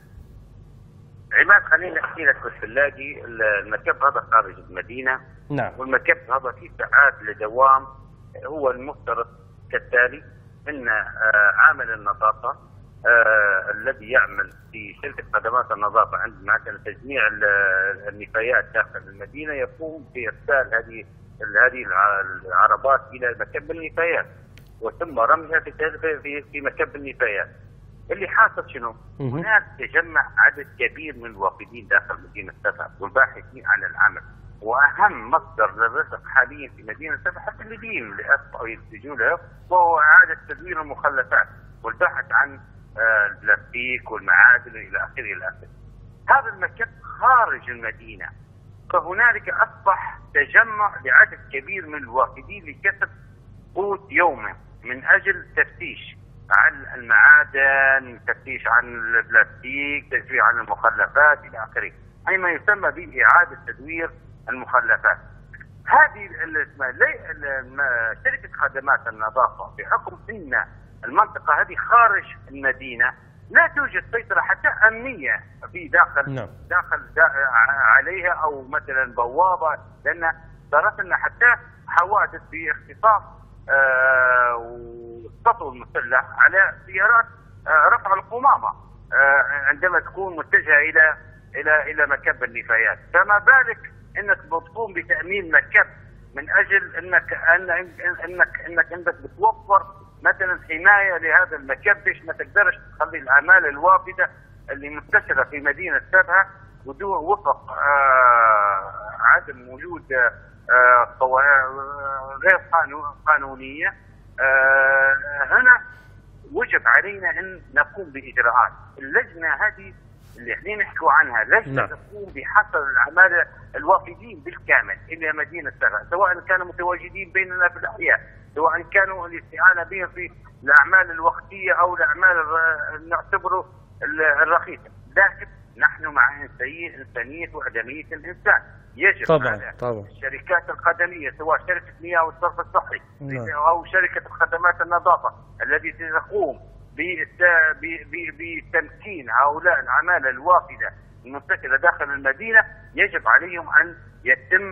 عماد خليني أحكي لك بس نلاقي المكب هذا خارج المدينة. نعم. والمكب هذا فيه ساعات لدوام، هو المفترض كالتالي أن عامل النظافة آه الذي يعمل في شركة خدمات النظافة عندما كان تجميع النفايات داخل المدينة يقوم بإرسال هذه هذه العربات إلى مكب النفايات وثم رميها في في في مكب النفايات. اللي حاصل شنو؟ هناك تجمع عدد كبير من الوافدين داخل مدينة سبها والباحثين عن العمل، وأهم مصدر للرزق حاليا في مدينة سبها حتى الذين لأسفل يلتجون له وهو إعادة تدوير المخلفات والبحث عن البلاستيك والمعادن الى اخره الى اخره. هذا المكب خارج المدينه، فهنالك اصبح تجمع لعدد كبير من الوافدين لكسب قوت يومه من اجل تفتيش عن المعادن، تفتيش عن البلاستيك، تفتيش عن المخلفات الى اخره، اي ما يسمى باعاده تدوير المخلفات. هذه شركه خدمات النظافه بحكم ان المنطقة هذه خارج المدينة لا توجد سيطرة حتى أمنية في داخل نعم. داخل دا عليها أو مثلا بوابة، لأن صارت لنا حتى حوادث باختطاف آه والسطو المسلح على سيارات آه رفع القمامة آه عندما تكون متجهة إلى إلى إلى مكب النفايات، فما بالك أنك بتقوم بتأمين مكب من أجل أنك أنك أنك أنك, أنك بتوفر مثلا حمايه لهذا المكب باش ما تقدرش تخلي الاعمال الوافده اللي منتشره في مدينه سبها بدون وفق آه عدم وجود آه غير قانونيه. آه هنا وجب علينا ان نقوم باجراءات. اللجنه هذه اللي احنا نحكوا عنها لجنه تقوم بحصر الاعمال الوافدين بالكامل الى مدينه سبها، سواء كانوا متواجدين بيننا في الاحياء، سواء كانوا الاستعانه بهم في الاعمال الوقتيه او الاعمال نعتبره الرخيصه، لكن نحن مع انسانيه وادميه الانسان. يجب طبعا على طبعا الشركات الخدميه سواء شركه مياه والصرف الصحي او شركه خدمات النظافه التي تقوم بتمكين هؤلاء العماله الوافده المنتشره داخل المدينه، يجب عليهم ان يتم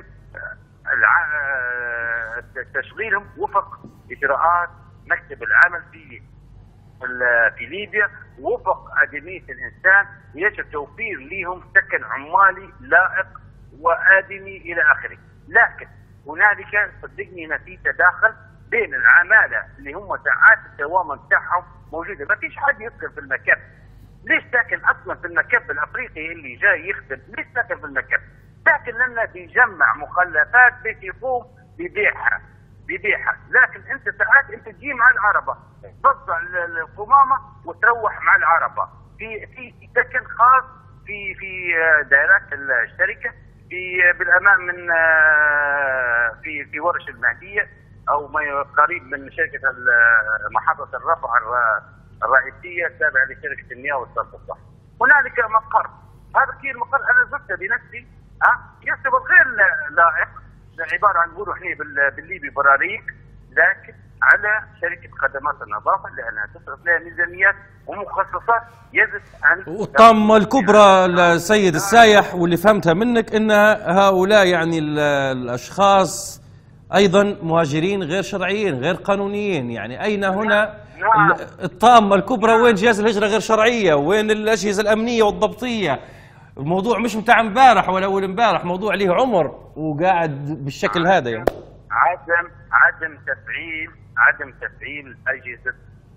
تشغيلهم وفق اجراءات مكتب العمل في في ليبيا وفق ادميه الانسان، ويجب توفير لهم سكن عمالي لائق وادمي الى اخره. لكن هنالك صدقني ما في تداخل بين العماله اللي هم ساعات الدوام بتاعهم موجوده، ما فيش حد يسكن في المكب. ليش ساكن اصلا في المكب الافريقي اللي جاي يخدم؟ ليش ساكن في المكب؟ ساكن لنا بيجمع مخلفات بيش يقوم ببيعها ببيعها، لكن انت ساعات انت تجي مع العربه توزع القمامه وتروح مع العربه في في سكن خاص في في دائرات الشركه في بالامام من في في ورش المهديه او ما قريب من شركه محطه الرفع الرئيسيه التابعه لشركه المياه والصرف الصحي. هنالك مقر، هذا كي المقر انا زرته بنفسي ها يعتبر غير لائق، عباره عن نقولوا احنا بالليبي براريك، لكن على شركه خدمات النظافه لانها تصرف لها ميزانيات ومخصصات يجب ان. والطامه الكبرى السيد السايح واللي فهمتها منك ان هؤلاء يعني الاشخاص ايضا مهاجرين غير شرعيين غير قانونيين، يعني اين هنا نعم. الطامة الكبرى وين جهاز الهجرة غير شرعية، وين الأجهزة الأمنية والضبطية. الموضوع مش متاع امبارح ولا أول امبارح، موضوع ليه عمر وقاعد بالشكل هذا يعني. عدم عدم تفعيل عدم تفعيل أجهزة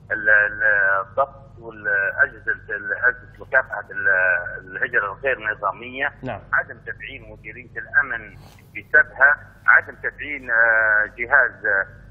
الضبط والأجهزة أجهزة مكافحة الهجرة الغير نظامية. نعم. عدم تفعيل مديرية الأمن بسبها، عدم تفعيل جهاز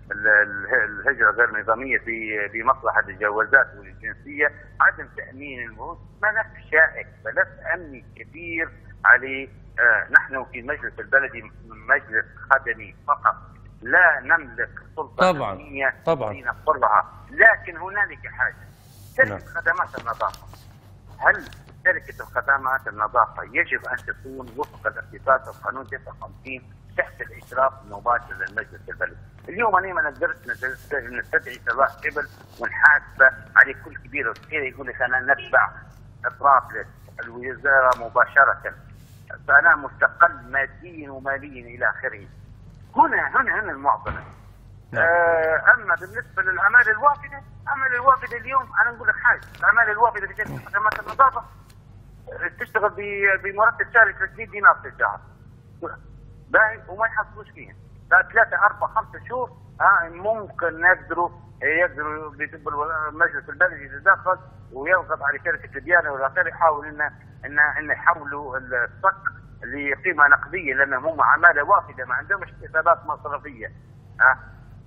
الهجرة غير نظامية في بمصلحة الجوازات والجنسية، عدم تأمين الموت. ملف شائك، ملف أمني كبير عليه. آه نحن في المجلس البلدي مجلس خدمي فقط، لا نملك سلطة طبعا أمنية طبعا لنقرها. لكن هنالك حاجة، شركة نعم. خدمات النظافة، هل شركة الخدمات النظافة يجب أن تكون وفق الارتباط القانون تسعة وخمسين تحت الإشراف المباشر للمجلس البلدي؟ اليوم أنا ما نقدرش نستدعي سواء قبل ونحاسبه على كل كبير وصغير يقول لك أنا نتبع إطراف الوزارة مباشرة، فأنا مستقل ماديا وماليا إلى آخره. هنا هنا هنا المعضلة. آه أما بالنسبة للأعمال الوافدة، الأعمال الوافدة اليوم أنا نقول لك حاجة، الأعمال الوافدة في شركة خدمات النظافة تشتغل بمرتب شهري ثلاثمئة دينار في الشهر. باهي وما يحصلوش فيها. ثلاثة أربعة خمسة شهور ها ممكن نقدروا يقدروا بيجيب المجلس البلدي يتدخل ويضغط على شركة الديانة والى اخره، يحاول ان ان ان يحولوا الصك لقيمة نقدية، لأنهم هم عمالة وافدة ما عندهمش حسابات مصرفية. ها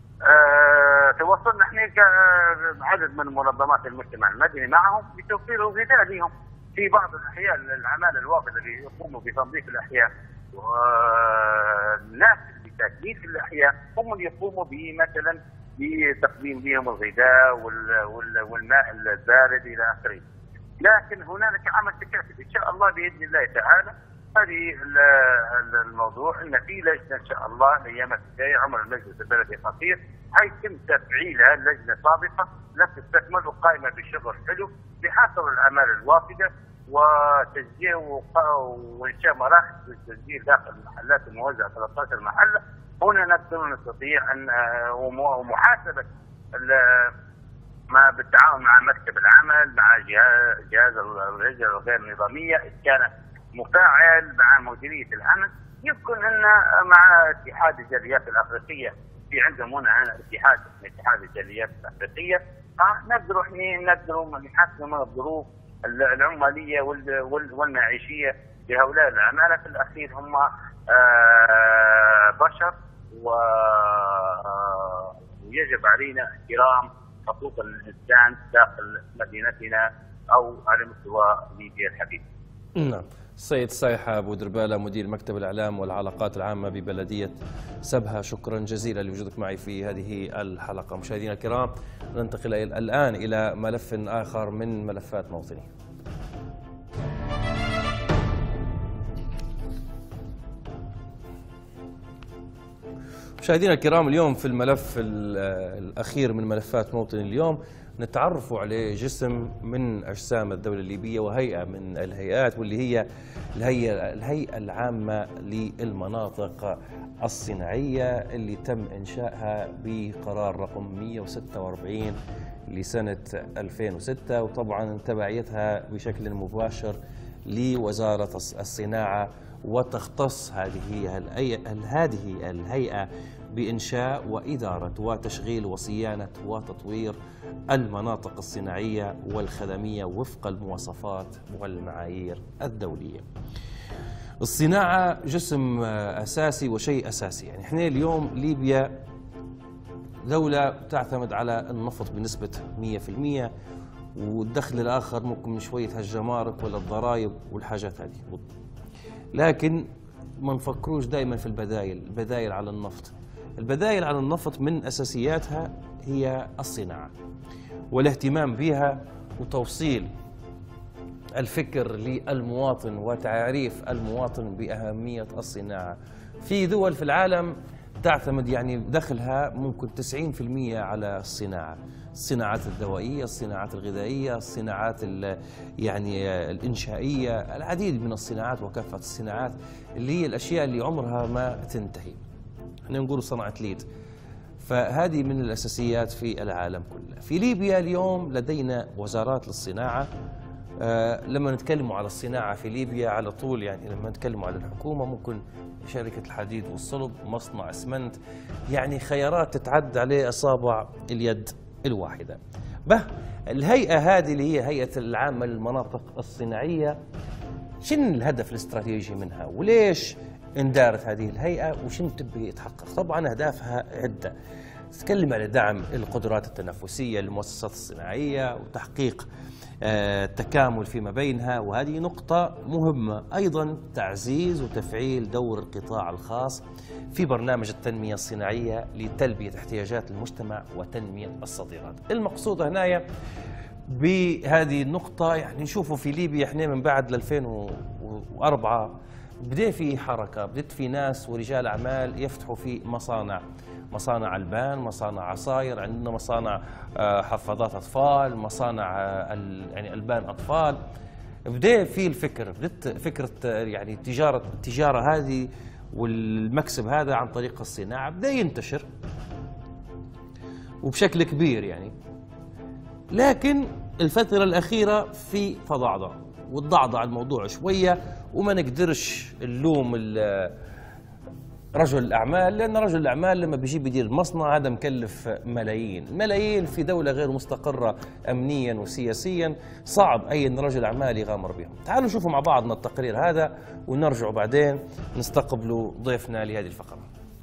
أه توصلنا احنا كعدد من منظمات المجتمع المدني معهم بتوفير الغذاء لهم في بعض الأحياء. العمالة الوافدة اللي يقوموا بتنظيف الأحياء والناس اللي ساكنين في الأحياء هم اللي يقوموا بمثلا بتقديم لهم الغذاء والماء البارد إلى آخره. لكن هنالك عمل تكاتف إن شاء الله بإذن الله تعالى. هذه الموضوع ان في لجنه ان شاء الله الايام الجايه عمر المجلس البلدي قصير هيتم تفعيلها، اللجنه سابقه لا تستكمل وقائمه بشغل حلو بحصر الاعمال الوافده وتسجيل وانشاء مراكز للتسجيل داخل المحلات الموزعه ثلاثة عشر محله. هنا نقدر نستطيع ان ومحاسبه ما بالتعاون مع مكتب العمل مع جهاز الهجره الغير نظاميه اذا كان مفاعل مع مديريه الامن. يمكن ان مع اتحاد الجاليات الافريقيه في عندهم هنا اتحاد اتحاد الجاليات الافريقيه اه نقدروا احنا نقدروا نحسن من الظروف العماليه والمعيشيه لهؤلاء العماله. في الاخير هم آه بشر ويجب علينا احترام حقوق الانسان داخل مدينتنا او على مستوى ليبيا الحبيبه. نعم. السيد صيحة أبو دربالة مدير مكتب الإعلام والعلاقات العامة ببلدية سبها، شكرا جزيلا لوجودك معي في هذه الحلقة. مشاهدينا الكرام، ننتقل الآن إلى ملف آخر من ملفات موطني. مشاهدينا الكرام، اليوم في الملف الأخير من ملفات موطني اليوم نتعرف عليه جسم من أجسام الدولة الليبية وهيئة من الهيئات، واللي هي الهيئة, الهيئة العامة للمناطق الصناعية اللي تم إنشائها بقرار رقم مئة وستة وأربعين لسنة ألفين وستة، وطبعا تبعيتها بشكل مباشر لوزارة الصناعة، وتختص هذه هذه الهيئة بإنشاء وإدارة وتشغيل وصيانة وتطوير المناطق الصناعية والخدمية وفق المواصفات والمعايير الدولية. الصناعة جسم أساسي وشيء أساسي، يعني احنا اليوم ليبيا دولة تعتمد على النفط بنسبة مئة بالمئة، والدخل الآخر ممكن من شوية هالجمارك ولا الضرائب والحاجات هذه، لكن ما نفكروش دائما في البدايل. البدايل على النفط، البدايل على النفط من أساسياتها هي الصناعة والاهتمام بها وتوصيل الفكر للمواطن وتعريف المواطن بأهمية الصناعة. في دول في العالم تعتمد يعني دخلها ممكن تسعين بالمئة على الصناعة، الصناعات الدوائية، الصناعات الغذائية، الصناعات يعني الإنشائية، العديد من الصناعات وكافة الصناعات اللي هي الأشياء اللي عمرها ما تنتهي. احنا نقول صناعة ليد. فهذه من الأساسيات في العالم كله. في ليبيا اليوم لدينا وزارات للصناعة. آه لما نتكلم على الصناعة في ليبيا على طول، يعني لما نتكلم على الحكومة ممكن شركة الحديد والصلب، مصنع اسمنت، يعني خيارات تتعد عليه أصابع اليد الواحدة. به الهيئة هذه اللي هي هيئة العامة للمناطق الصناعية، شن الهدف الاستراتيجي منها وليش اندارت هذه الهيئة وشن تبي يتحقق؟ طبعا أهدافها عدة، تتكلم على دعم القدرات التنافسية للمؤسسات الصناعية وتحقيق التكامل فيما بينها، وهذه نقطة مهمة. أيضا تعزيز وتفعيل دور القطاع الخاص في برنامج التنمية الصناعية لتلبية احتياجات المجتمع وتنمية الصادرات. المقصود هنا بهذه النقطة يعني نشوفوا في ليبيا احنا من بعد ألفين وأربعة بدأ في حركة، بدأت في ناس ورجال أعمال يفتحوا في مصانع، مصانع ألبان، مصانع عصاير، عندنا مصانع حفاضات أطفال، مصانع يعني ألبان أطفال. بدأ في الفكر، بدأت فكرة يعني التجارة التجارة هذه والمكسب هذا عن طريق الصناعة بدأ ينتشر وبشكل كبير يعني. لكن الفترة الأخيرة في فضعضع وتضعضع الموضوع شوية، وما نقدرش نلوم رجل الأعمال، لأن رجل الأعمال لما بيجي بيدير مصنع هذا مكلف ملايين ملايين في دولة غير مستقرة أمنيا وسياسيا، صعب أي رجل أعمال يغامر بهم. تعالوا نشوفوا مع بعضنا التقرير هذا ونرجعوا بعدين نستقبلوا ضيفنا لهذه الفقرة.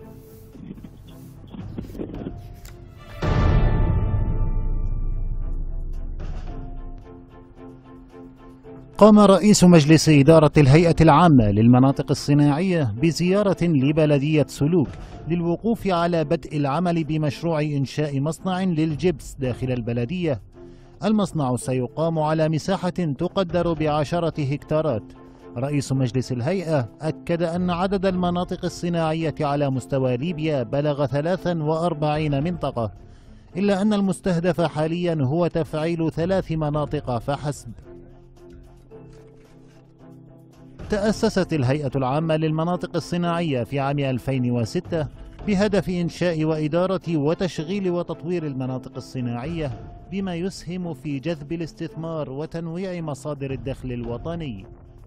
قام رئيس مجلس إدارة الهيئة العامة للمناطق الصناعية بزيارة لبلدية سلوك للوقوف على بدء العمل بمشروع إنشاء مصنع للجبس داخل البلدية. المصنع سيقام على مساحة تقدر بعشرة هكتارات. رئيس مجلس الهيئة أكد أن عدد المناطق الصناعية على مستوى ليبيا بلغ ثلاث وأربعين منطقة، إلا أن المستهدف حاليا هو تفعيل ثلاث مناطق فحسب. تأسست الهيئة العامة للمناطق الصناعية في عام ألفين وستة بهدف إنشاء وإدارة وتشغيل وتطوير المناطق الصناعية بما يسهم في جذب الاستثمار وتنويع مصادر الدخل الوطني.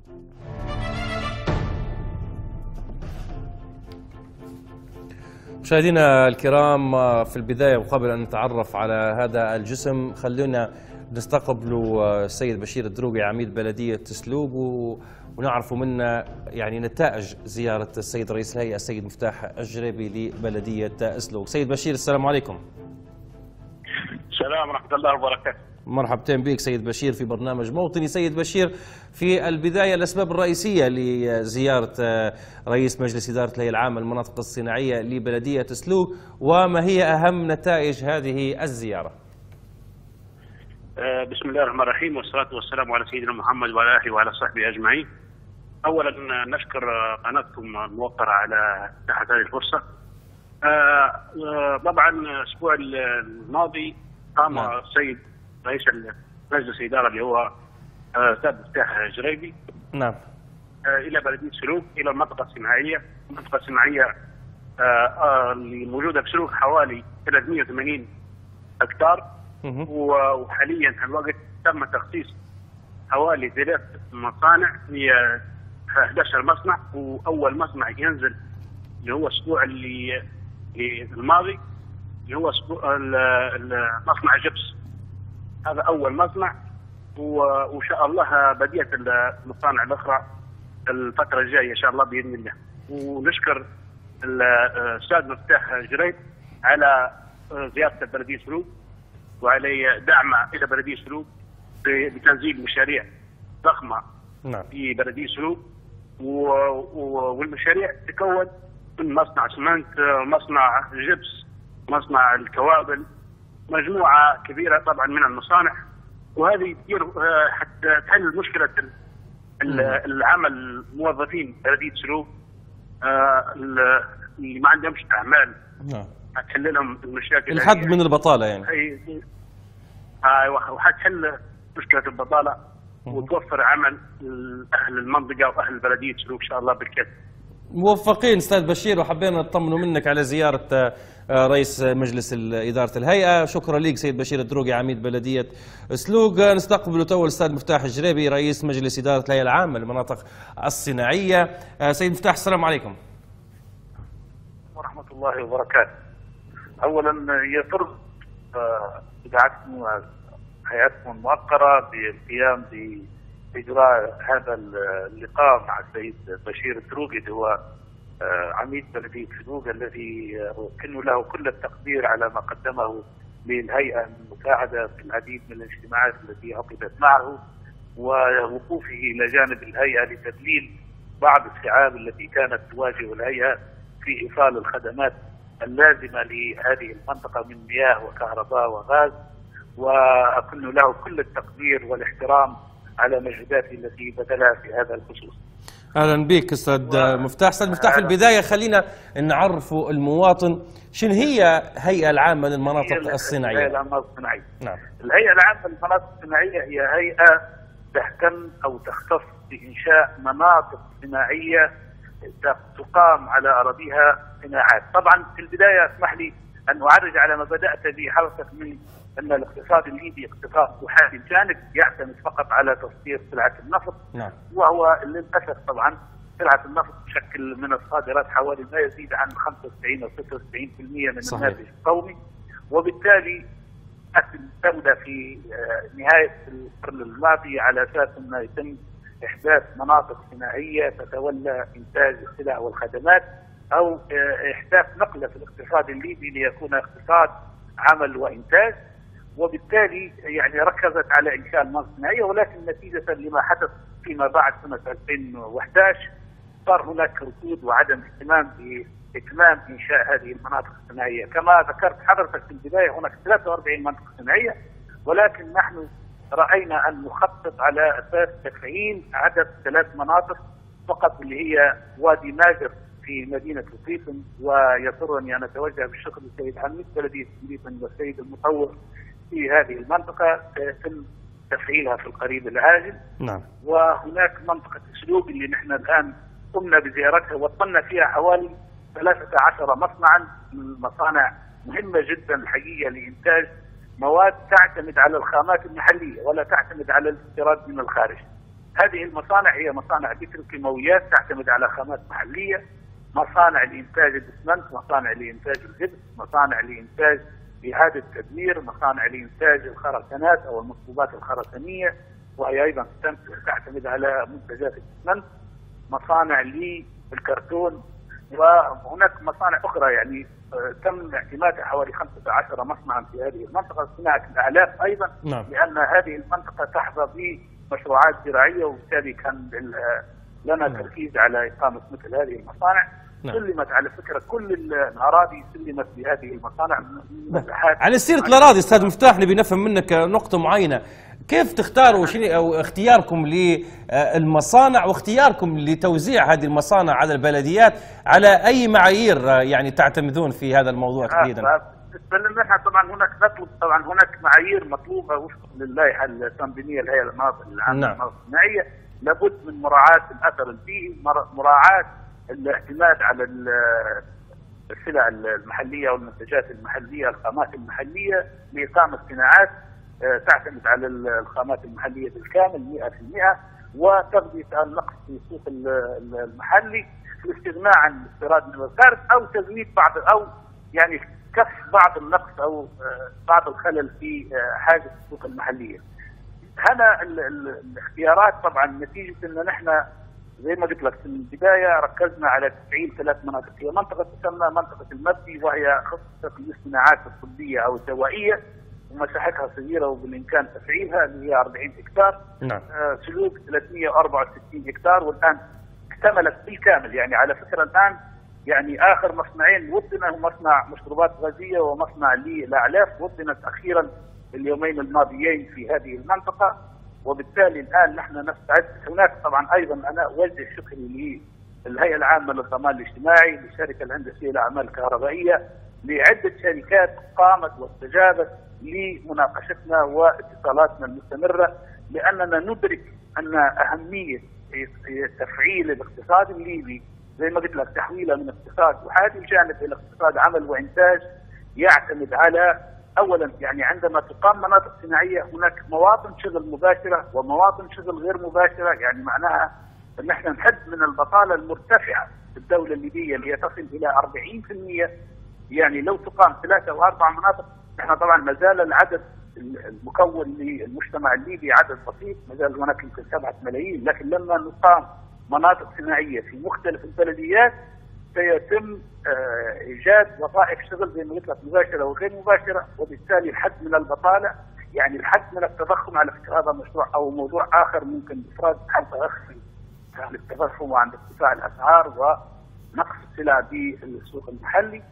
مشاهدينا الكرام، في البداية وقبل أن نتعرف على هذا الجسم خلونا نستقبلوا السيد بشير الدروقي عميد بلدية سلوق ونعرفوا منا يعني نتائج زيارة السيد رئيس الهيئة السيد مفتاح الجريبي لبلدية سلوق. سيد بشير السلام عليكم. السلام ورحمة الله وبركاته. مرحبتين بك سيد بشير في برنامج موطني. سيد بشير، في البداية الأسباب الرئيسية لزيارة رئيس مجلس إدارة الهيئة العامة للمناطق الصناعية لبلدية سلوق، وما هي أهم نتائج هذه الزيارة؟ بسم الله الرحمن الرحيم، والصلاة والسلام على سيدنا محمد وعلى آله وعلى صحبه أجمعين. أولا نشكر قناتكم الموقرة على إتاحة هذه الفرصة. طبعا الأسبوع الماضي قام السيد رئيس مجلس الإدارة اللي هو أستاذ مفتاح الجريبي نعم إلى بلدية سلوك، إلى المنطقة الصناعية. المنطقة الصناعية اللي موجودة في سلوك حوالي ثلاثمئة وثمانين هكتار، وحاليا في الوقت تم تخصيص حوالي ثلاث مصانع، هي أحد عشر مصنع، وأول مصنع ينزل اللي هو الأسبوع اللي الماضي اللي هو مصنع جبس. هذا أول مصنع، وإن شاء الله بديت المصانع الأخرى الفترة الجاية إن شاء الله بإذن الله. ونشكر الأستاذ مفتاح جريب على زيارة بلدية سلوك وعلى دعمه إلى بلدية سلوك بتنزيل مشاريع ضخمة نعم. في بلدية سلوك، والمشاريع تكون من مصنع اسمنت، مصنع جبس، مصنع الكوابل، مجموعة كبيرة طبعا من المصانع. وهذه حتى تحل مشكلة العمل الموظفين بلدية سلوك اللي ما عندهمش أعمال، نعم. هتحل لهم المشاكل، الحد من البطالة يعني. ايوه، وحتحل مشكلة البطالة وتوفر عمل أهل المنطقة وأهل بلدية سلوك إن شاء الله بالكثير. موفقين استاذ بشير، وحبينا نطمنوا منك على زياره رئيس مجلس إدارة الهيئة. شكرا لك سيد بشير الدروقي عميد بلدية سلوق. نستقبل تو الأستاذ مفتاح الجريبي رئيس مجلس إدارة الهيئة العامة للمناطق الصناعية. سيد مفتاح السلام عليكم. ورحمة الله وبركاته. أولا يفرض إذاعتكم هيئتكم الموقرة بالقيام بإجراء هذا اللقاء مع السيد بشير الدروقي اللي هو عميد بلدية سلوق الذي كن له كل التقدير على ما قدمه للهيئة من مساعدة في العديد من الاجتماعات التي عقدت معه، ووقوفه إلى جانب الهيئة لتذليل بعض الصعاب التي كانت تواجه الهيئة في إيصال الخدمات اللازمة لهذه المنطقة من مياه وكهرباء وغاز، وأكن له كل التقدير والاحترام على مجهوداته التي بذلها في هذا الخصوص. اهلا بك استاذ مفتاح. استاذ مفتاح، في البدايه خلينا نعرفوا المواطن شنو هي الهيئه العامه للمناطق الصناعيه. الهيئه العامه للصناعيه. نعم. الهيئه العامه للمناطق الصناعيه هي هيئه تهتم او تختص بانشاء مناطق صناعيه تقام على اراضيها صناعات. طبعا في البدايه اسمح لي ان اعرج على ما بدات به حضرتك من ان الاقتصاد الليبي اقتصاد محايد الجانب يعتمد فقط على تصدير سلعه النفط. نعم. وهو للاسف طبعا سلعه النفط تشكل من الصادرات حوالي ما يزيد عن خمسة وتسعين او ستة وتسعين بالمئة من صحيح. الناتج القومي، وبالتالي الدوله في نهايه القرن الماضي على اساس انه يتم احداث مناطق صناعيه تتولى انتاج السلع والخدمات، او احداث نقله في الاقتصاد الليبي ليكون اقتصاد عمل وانتاج. وبالتالي يعني ركزت على انشاء المناطق الصناعيه، ولكن نتيجه لما حدث فيما بعد سنه ألفين وأحد عشر صار هناك ركود وعدم اهتمام باتمام انشاء هذه المناطق الصناعيه. كما ذكرت حضرتك في البدايه هناك ثلاثة وأربعين منطقه صناعيه، ولكن نحن راينا ان نخطط على اساس تفعيل عدد ثلاث مناطق فقط، اللي هي وادي ناجر في مدينه القيطن، ويسرني ان اتوجه بالشكر للسيد عميد بلديه القيطن والسيد المطور في هذه المنطقه سيتم تفعيلها في القريب العاجل. نعم. وهناك منطقه سلوق اللي نحن الان قمنا بزيارتها وطلنا فيها حوالي ثلاثة عشر مصنعا من مصانع مهمه جدا الحقيقه لانتاج مواد تعتمد على الخامات المحليه ولا تعتمد على الاستيراد من الخارج. هذه المصانع هي مصانع بتروكيماويات تعتمد على خامات محليه، مصانع لانتاج الاسمنت، مصانع لانتاج الجبس، مصانع لانتاج إعادة تدوير، مصانع لإنتاج الخرسانات أو المصبوبات الخرسانية وهي أيضا تعتمد على منتجات الإسمنت، مصانع للكرتون، وهناك مصانع أخرى يعني تم اعتمادها حوالي خمسة عشر مصنعا في هذه المنطقة. صناعة الأعلاف أيضا. نعم. لأن هذه المنطقة تحظى بمشروعات زراعية، وبالتالي كان لنا نعم. تركيز على إقامة مثل هذه المصانع. نعم. سلمت على فكرة كل الأراضي سلمت بهذه المصانع. على سيرة الأراضي أستاذ مفتاح نبي نفهم منك نقطة معينة، كيف تختاروا شنو أو اختياركم للمصانع واختياركم لتوزيع هذه المصانع على البلديات، على أي معايير يعني تعتمدون في هذا الموضوع تحديدا؟ بالنسبة لنا طبعا هناك نطلب طبعا هناك معايير مطلوبة وفقا للائحة التنظيمية للهيئة العامة الصناعية. لابد من مراعاة الأثر البيئي، مراعاة الاعتماد على السلع المحليه والمنتجات المحليه، الخامات المحليه لاقامه صناعات تعتمد على الخامات المحليه بالكامل مئة بالمئة، وتغطيه النقص في السوق المحلي، الاستغناء عن الاستيراد من الخارج، او تزويد بعض او يعني كف بعض النقص او بعض الخلل في حاجه السوق المحليه. هنا الاختيارات طبعا نتيجه ان نحن زي ما قلت لك في البدايه ركزنا على تفعيل ثلاث مناطق. هي منطقه تسمى منطقه المبدي، وهي خصصت للصناعات الطبيه او الدوائيه، ومساحتها صغيره وبالامكان تفعيلها اللي هي أربعين هكتار. نعم. آه سلوك ثلاثمئة وأربعة وستين هكتار، والان اكتملت بالكامل. يعني على فكره الان يعني اخر مصنعين وطن هم مصنع مشروبات غازيه ومصنع للاعلاف وطنت اخيرا اليومين الماضيين في هذه المنطقه. وبالتالي الان نحن نستعد. هناك طبعا ايضا انا اوجه شكري للهيئه العامه للضمان الاجتماعي، للشركه الهندسيه للاعمال الكهربائيه، لعده شركات قامت واستجابت لمناقشتنا واتصالاتنا المستمره، لاننا ندرك ان اهميه تفعيل الاقتصاد الليبي زي ما قلت لك تحويله من اقتصاد احادي جانب الى اقتصاد عمل وانتاج يعتمد على اولا يعني عندما تقام مناطق صناعيه هناك مواطن شغل مباشره ومواطن شغل غير مباشره، يعني معناها ان احنا نحد من البطاله المرتفعه في الدوله الليبيه اللي هي تصل الى أربعين بالمئة. يعني لو تقام ثلاثه او اربع مناطق، احنا طبعا ما زال العدد المكون للمجتمع الليبي عدد بسيط، ما زال هناك يمكن سبعة ملايين، لكن لما نقام مناطق صناعيه في مختلف البلديات سيتم ايجاد وظائف شغل زي ما قلت لك مباشره وغير مباشره، وبالتالي الحد من البطاله، يعني الحد من التضخم. على فكره هذا مشروع او موضوع اخر ممكن افراد حلقه اخر عن التضخم وعن ارتفاع الاسعار ونقص السلع بالسوق المحلي.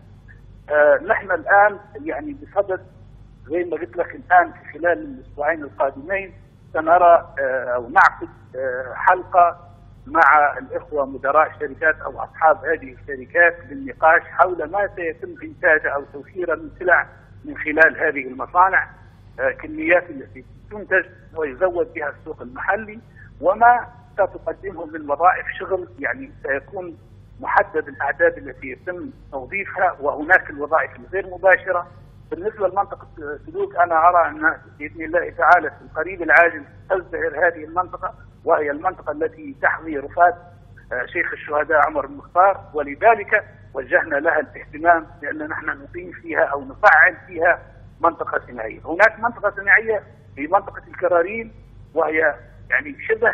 آه نحن الان يعني بصدد زي ما قلت لك الان في خلال الاسبوعين القادمين سنرى آه او نعقد آه حلقه مع الاخوه مدراء شركات او اصحاب هذه الشركات للنقاش حول ما سيتم انتاجه او توفيره من سلع من خلال هذه المصانع، آه كميات التي تنتج ويزود بها السوق المحلي، وما ستقدمه من وظائف شغل. يعني سيكون محدد الاعداد التي يتم توظيفها، وهناك الوظائف الغير مباشره. بالنسبه لمنطقه سلوك انا ارى ان باذن الله تعالى في القريب العاجل تزدهر هذه المنطقه، وهي المنطقه التي تحوي رفات شيخ الشهداء عمر المختار، ولذلك وجهنا لها الاهتمام لان نحن نقيم فيها او نفعل فيها منطقه صناعيه. هناك منطقه صناعيه في منطقه الكرارين وهي يعني شبه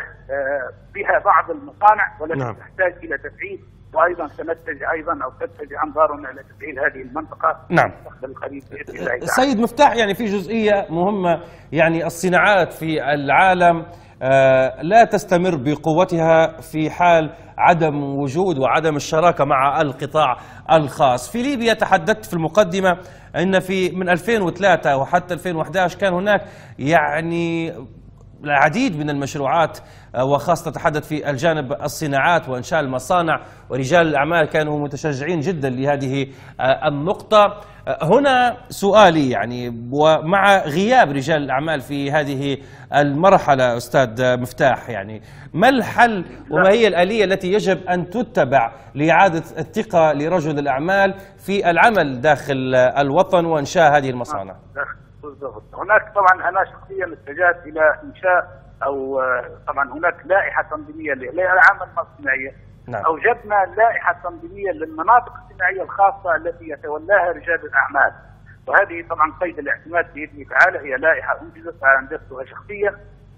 بها بعض المصانع، ولكن نعم. تحتاج الى تفعيل، وايضا سنتجه ايضا او تتجه انظارنا الى تفعيل هذه المنطقه نعم. في المستقبل القريب باذن الله تعالى. سيد مفتاح، يعني في جزئيه مهمه، يعني الصناعات في العالم آه لا تستمر بقوتها في حال عدم وجود وعدم الشراكه مع القطاع الخاص. في ليبيا تحدثت في المقدمه ان في من ألفين وثلاثة وحتى ألفين وأحد عشر كان هناك يعني العديد من المشروعات، وخاصة تحدث في الجانب الصناعات وإنشاء المصانع، ورجال الأعمال كانوا متشجعين جدا لهذه النقطة. هنا سؤالي يعني، ومع غياب رجال الأعمال في هذه المرحلة أستاذ مفتاح، يعني ما الحل وما هي الآلية التي يجب أن تتبع لإعادة الثقة لرجل الأعمال في العمل داخل الوطن وإنشاء هذه المصانع؟ بالضبط. هناك طبعا انا شخصيا اتجهت الى انشاء او طبعا هناك لائحه تنظيميه للعمل الصناعيه. نعم. اوجدنا لائحه تنظيميه للمناطق الصناعيه الخاصه التي يتولاها رجال الاعمال، وهذه طبعا قيد الاعتماد باذن تعالى هي لائحه انجزتها انجزتها شخصيا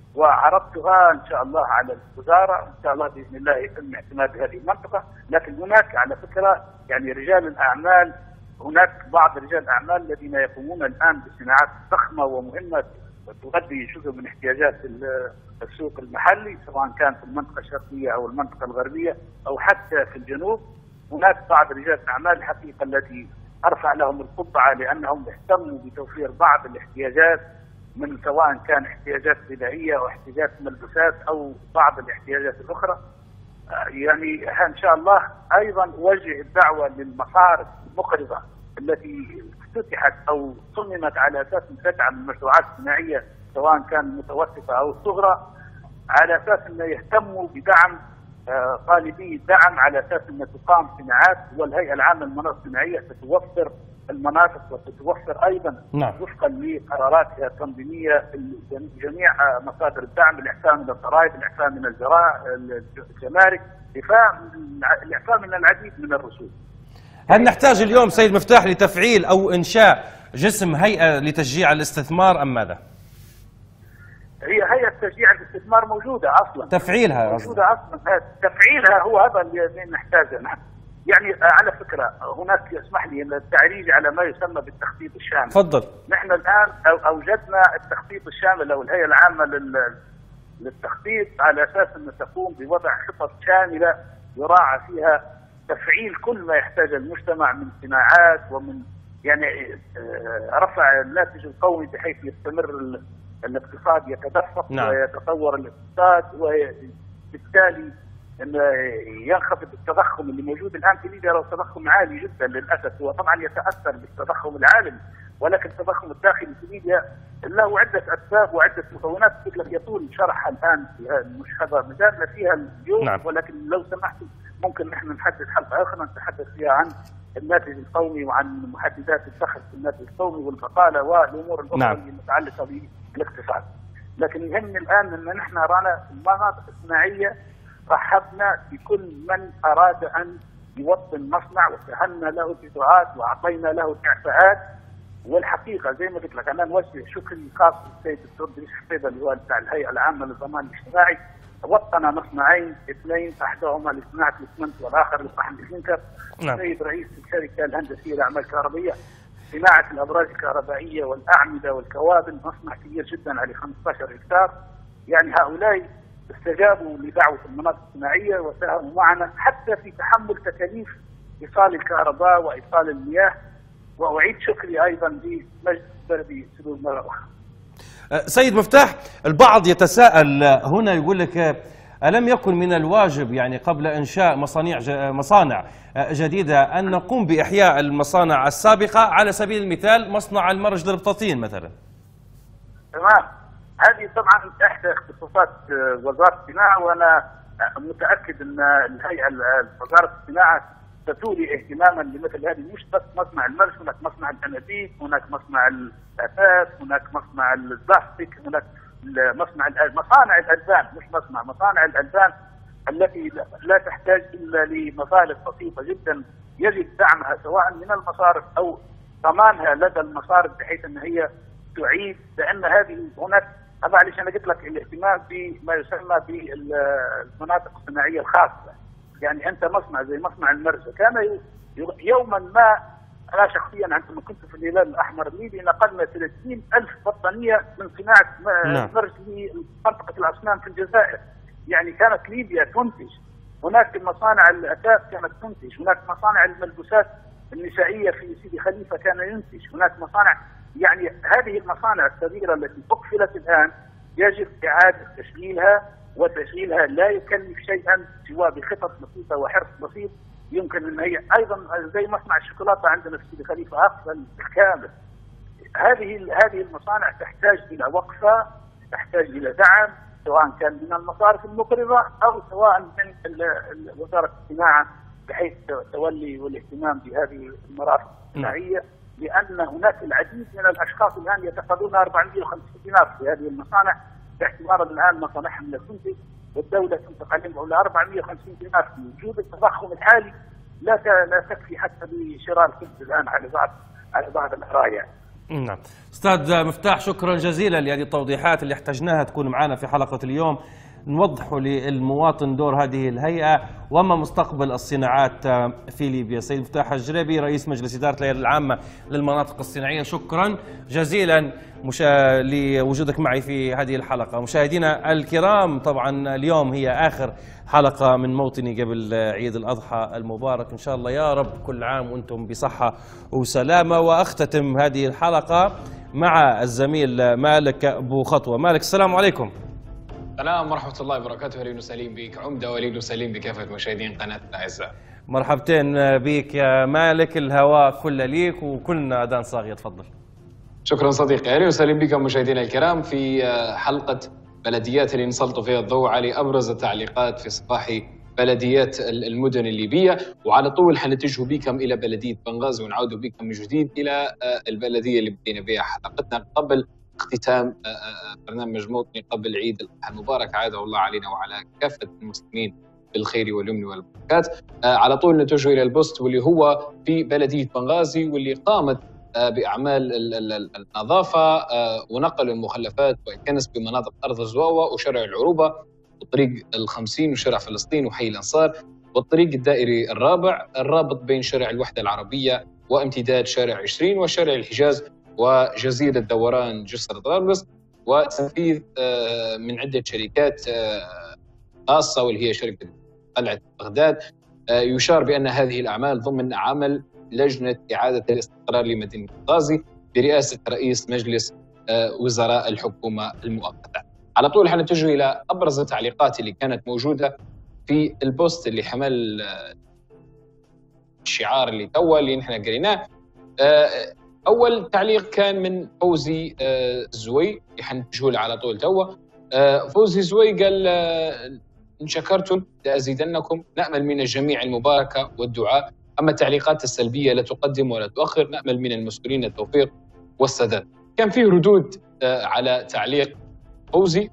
وعرضتها ان شاء الله على الوزاره، ان شاء الله باذن الله يتم اعتماد هذه المنطقه. لكن هناك على فكره يعني رجال الاعمال، هناك بعض رجال الاعمال الذين يقومون الان بصناعات ضخمه ومهمه تغذي جزء من احتياجات السوق المحلي، سواء كان في المنطقه الشرقيه او المنطقه الغربيه او حتى في الجنوب. هناك بعض رجال الاعمال الحقيقه التي ارفع لهم القبعه لانهم اهتموا بتوفير بعض الاحتياجات، من سواء كان احتياجات غذائيه او احتياجات ملبوسات او بعض الاحتياجات الاخرى. يعني ان شاء الله ايضا اوجه الدعوه للمصارف المقرضه التي افتتحت او صممت على اساس ان تدعم المشروعات الصناعيه سواء كان متوسطه او صغرى، على اساس انه يهتموا بدعم طالبي الدعم، على اساس ان تقام صناعات، والهيئه العامه للمناطق الصناعيه ستوفر المناطق وتتوفر ايضا نعم. وفقا لقراراتها التنظيميه جميع مصادر الدعم، الاعفاء من الضرائب، الاعفاء من الجمارك، الاعفاء من العديد من الرسوم. هل نحتاج اليوم سيد مفتاح لتفعيل او انشاء جسم هيئه لتشجيع الاستثمار ام ماذا؟ هي هيئه تشجيع الاستثمار موجوده اصلا. تفعيلها موجوده اصلا، تفعيلها هو هذا اللي نحتاجه نحن. يعني على فكره هناك اسمح لي التعريج على ما يسمى بالتخطيط الشامل. تفضل. نحن الان اوجدنا التخطيط الشامل او الهيئه العامه للتخطيط على اساس ان تقوم بوضع خطط شامله يراعى فيها تفعيل كل ما يحتاج المجتمع من صناعات ومن يعني رفع الناتج القومي بحيث يستمر الاقتصاد يتدفق. نعم. ويتطور الاقتصاد، وبالتالي ان ينخفض التضخم اللي موجود الان في ليبيا. لو تضخم عالي جدا للاسف، هو طبعا يتاثر بالتضخم العالمي، ولكن التضخم الداخلي في ليبيا له عده اسباب وعده مكونات لك يطول شرحها الان في المشهده مجالنا فيها اليوم. نعم. ولكن لو سمحت ممكن نحن نحدد حلقه اخرى نتحدث فيها عن الناتج القومي وعن محددات الدخل في الناتج القومي والبطاله والامور الاخرى نعم. المتعلقه بالاقتصاد. لكن يهمني الان ان نحن رانا في المناطق الصناعيه رحبنا بكل من اراد ان يوطن مصنع وسهلنا له الإجراءات واعطينا له الاعفاءات. والحقيقه زي ما قلت لك انا نوجه شكري خاص للسيد الدكتور دريس حفيظه اللي هو بتاع الهيئه العامه للضمان الاجتماعي، وطن مصنعين اثنين احدهما لصناعه الاسمنت والاخر لصحن الكلينكر. نعم. السيد رئيس الشركه الهندسيه للاعمال الكهربائيه صناعه الابراج الكهربائيه والاعمده والكوابل، مصنع كبير جدا عليه خمسة عشر هكتار. يعني هؤلاء استجابوا لدعوه المناطق الصناعيه وساهموا معنا حتى في تحمل تكاليف ايصال الكهرباء وايصال المياه. واعيد شكري ايضا لمجلس البلدي سلوك مره اخرى. سيد مفتاح، البعض يتساءل هنا يقول لك ألم يكن من الواجب يعني قبل إنشاء مصانع مصانع جديدة أن نقوم بإحياء المصانع السابقة، على سبيل المثال مصنع المرج للبطاطين مثلا؟ تمام، هذه طبعا إحدى اختصاصات وزارة الصناعة، وأنا متأكد أن الهيئة وزارة الصناعة ستولي اهتماما لمثل هذه. مش بس مصنع المرج، هناك مصنع الانابيب، هناك مصنع الاثاث، هناك مصنع البلاستيك، هناك مصنع مصانع الالبان، مش مصنع مصانع الالبان التي لا تحتاج الا لمبالغ بسيطه جدا يجب دعمها سواء من المصارف او ضمانها لدى المصارف بحيث ان هي تعيد، لان هذه هناك معلش انا قلت لك الاهتمام بما يسمى بالمناطق الصناعيه الخاصه. يعني انت مصنع زي مصنع المرج كان يوما ما، انا شخصيا عندما كنت في الهلال الاحمر الليبي نقلنا ثلاثين ألف بطانيه من صناعه المرج لمنطقه الاسنان في الجزائر. يعني كانت ليبيا تنتج، هناك مصانع الاثاث كانت تنتج، هناك مصانع الملبوسات النسائيه في سيدي خليفه كان ينتج، هناك مصانع. يعني هذه المصانع الصغيره التي اقفلت الان يجب اعاده تشغيلها، وتشغيلها لا يكلف شيئا سوى بخطط بسيطه وحرص بسيط. يمكن ان هي ايضا زي مصنع الشوكولاته عندنا في سيدي خليفه اقفل بالكامل. هذه هذه المصانع تحتاج الى وقفه، تحتاج الى دعم سواء كان من المصارف المقرضه او سواء من وزاره الصناعه بحيث تولي والاهتمام بهذه المرافق الصناعيه، لان هناك العديد من الاشخاص الان يتقاضون أربعمئة وخمسين دينار في هذه المصانع باعتبار الان مصانعهم لا تنتج والدوله تنفق عليهم الى أربعمئة وخمسين دينار. في وجود التضخم الحالي لا لا تكفي حتى لشراء الخبز الان على بعض على بعض الاراء. نعم. استاذ مفتاح، شكرا جزيلا لهذه التوضيحات اللي احتجناها تكون معنا في حلقه اليوم، نوضحوا للمواطن دور هذه الهيئه وما مستقبل الصناعات في ليبيا. سيد مفتاح الجريبي رئيس مجلس اداره الهيئه العامه للمناطق الصناعيه، شكرا جزيلا مشا... لوجودك معي في هذه الحلقه. مشاهدينا الكرام، طبعا اليوم هي اخر حلقه من موطني قبل عيد الاضحى المبارك، ان شاء الله يا رب كل عام وانتم بصحه وسلامه. واختتم هذه الحلقه مع الزميل مالك ابو خطوه. مالك، السلام عليكم. السلام ورحمة الله وبركاته، أهلا وسهلا بك عمدة وأهلا وسهلا بكافة مشاهدين قناتنا الأعزاء. مرحبتين بك يا مالك، الهواء كله ليك وكلنا أذان صاغية، تفضل. شكرا صديقي، أهلا وسهلا بكم مشاهدينا الكرام في حلقة بلديات اللي نسلط فيها الضوء على أبرز التعليقات في صباح بلديات المدن الليبية، وعلى طول حنتجه بكم إلى بلدية بنغازي ونعود بكم من جديد إلى البلدية اللي بدينا بها حلقتنا قبل اختتام برنامج موطني قبل عيد الأضحى المبارك. عاده الله علينا وعلى كافة المسلمين بالخير واليمن والبركات. على طول نتوجه إلى البوست واللي هو في بلدية بنغازي، واللي قامت بأعمال النظافة ونقل المخلفات والكنس بمناطق أرض الزواوة وشارع العروبة وطريق الخمسين وشارع فلسطين وحي الأنصار والطريق الدائري الرابع الرابط بين شارع الوحدة العربية وامتداد شارع عشرين وشارع الحجاز وجزيرة دوران جسر طرابلس، وتنفيذ من عدة شركات خاصة واللي هي شركة قلعة بغداد. يشار بأن هذه الأعمال ضمن عمل لجنة إعادة الاستقرار لمدينة بنغازي برئاسة رئيس مجلس وزراء الحكومة المؤقتة. على طول حنتجه إلى أبرز التعليقات اللي كانت موجودة في البوست اللي حمل الشعار اللي توا اللي نحن قريناه. أول تعليق كان من فوزي الزوي اللي حنتجه له على طول توا. فوزي الزوي قال إن شكرتم لأزيدنكم. نأمل من الجميع المباركة والدعاء. أما التعليقات السلبية لا تقدم ولا تؤخر، نأمل من المسؤولين التوفيق والسداد. كان فيه ردود على تعليق فوزي.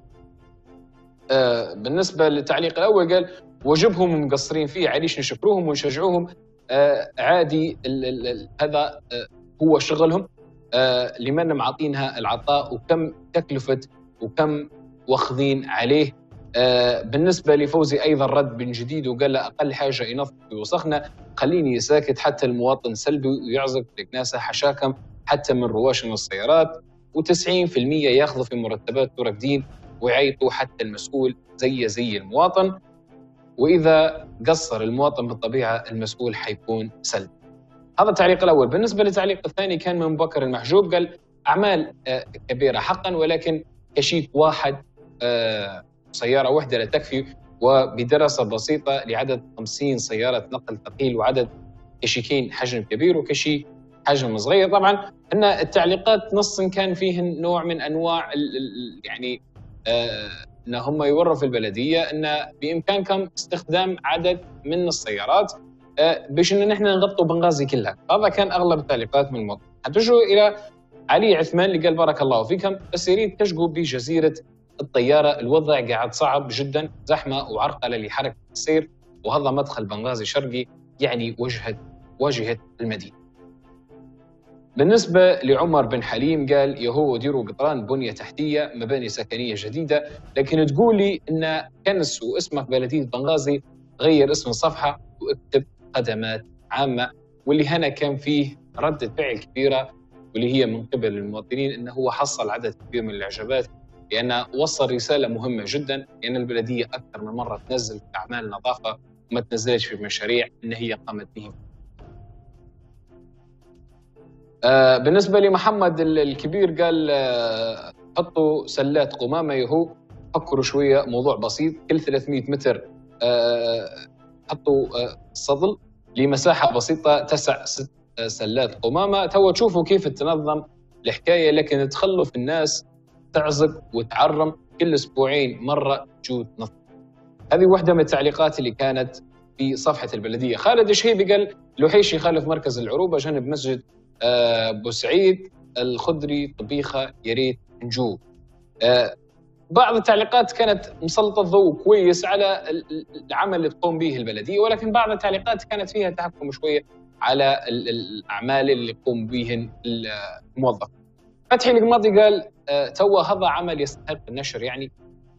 بالنسبة للتعليق الأول قال واجبهم مقصرين فيه، عاديش نشكروهم ونشجعوهم، عادي ال ال ال هذا هو شغلهم، لمن معطينها العطاء وكم تكلفت وكم واخذين عليه. بالنسبة لفوزي أيضا رد من جديد وقال له أقل حاجة ينظف وسخنة، خليني ساكت حتى المواطن سلبي ويعزق ناسه حشاكم حتى من رواشن السيارات، وتسعين في المية ياخذوا في مرتبات راكدين ويعيطوا حتى المسؤول زي زي المواطن، وإذا قصر المواطن بالطبيعة المسؤول حيكون سلبي. هذا التعليق الأول. بالنسبة للتعليق الثاني كان من بكر المحجوب، قال أعمال كبيرة حقا ولكن كشيك واحد سيارة واحدة لا تكفي، وبدراسة بسيطة لعدد خمسين سيارة نقل ثقيل وعدد كشيكين حجم كبير وكشيك حجم صغير. طبعا أن التعليقات نصا كان فيه نوع من أنواع يعني آه أن هم يوروا في البلدية أن بإمكانكم استخدام عدد من السيارات آه باش أن نحن نغطوا بنغازي كلها. هذا كان أغلب التعليقات من الموضوع. هتجوا إلى علي عثمان اللي قال بارك الله فيكم، بس يريد تشقوا بجزيرة الطيارة، الوضع قاعد صعب جدا، زحمة وعرقلة لحركة السير، وهذا مدخل بنغازي شرقي يعني وجهة واجهة المدينة. بالنسبة لعمر بن حليم قال يهو ديروا قطران بنية تحتية مباني سكنية جديدة، لكن تقولي إن كنس واسمك بلدية بنغازي غير اسم الصفحة واكتب خدمات عامة. واللي هنا كان فيه ردة فعل كبيرة واللي هي من قبل المواطنين إنه هو حصل عدد كبير من الإعجابات، لأنه وصل رسالة مهمة جدا، لأن البلدية أكثر من مرة تنزل في أعمال نظافة وما تنزلش في مشاريع إن هي قامت بهم. آه بالنسبة لمحمد الكبير قال آه حطوا سلات قمامة يهو، فكروا شوية، موضوع بسيط، كل ثلاثمئة متر آه حطوا آه صدل لمساحة بسيطة تسع ست آه سلات قمامة. تو تشوفوا كيف تنظم الحكاية، لكن تخلوا في الناس تعزق وتعرم كل أسبوعين مرة تجود نظف. هذه واحدة من التعليقات اللي كانت في صفحة البلدية. خالد الشهيبي قال لوحيش يخالف مركز العروبة جنب مسجد آه بوسعيد الخضري طبيخة يا ريت نجوب. آه بعض التعليقات كانت مسلطة الضوء كويس على العمل اللي تقوم به البلدية، ولكن بعض التعليقات كانت فيها تحكم شوية على الأعمال اللي يقوم بهن الموظف. فتحي القماضي قال آه توا هذا عمل يستحق النشر يعني.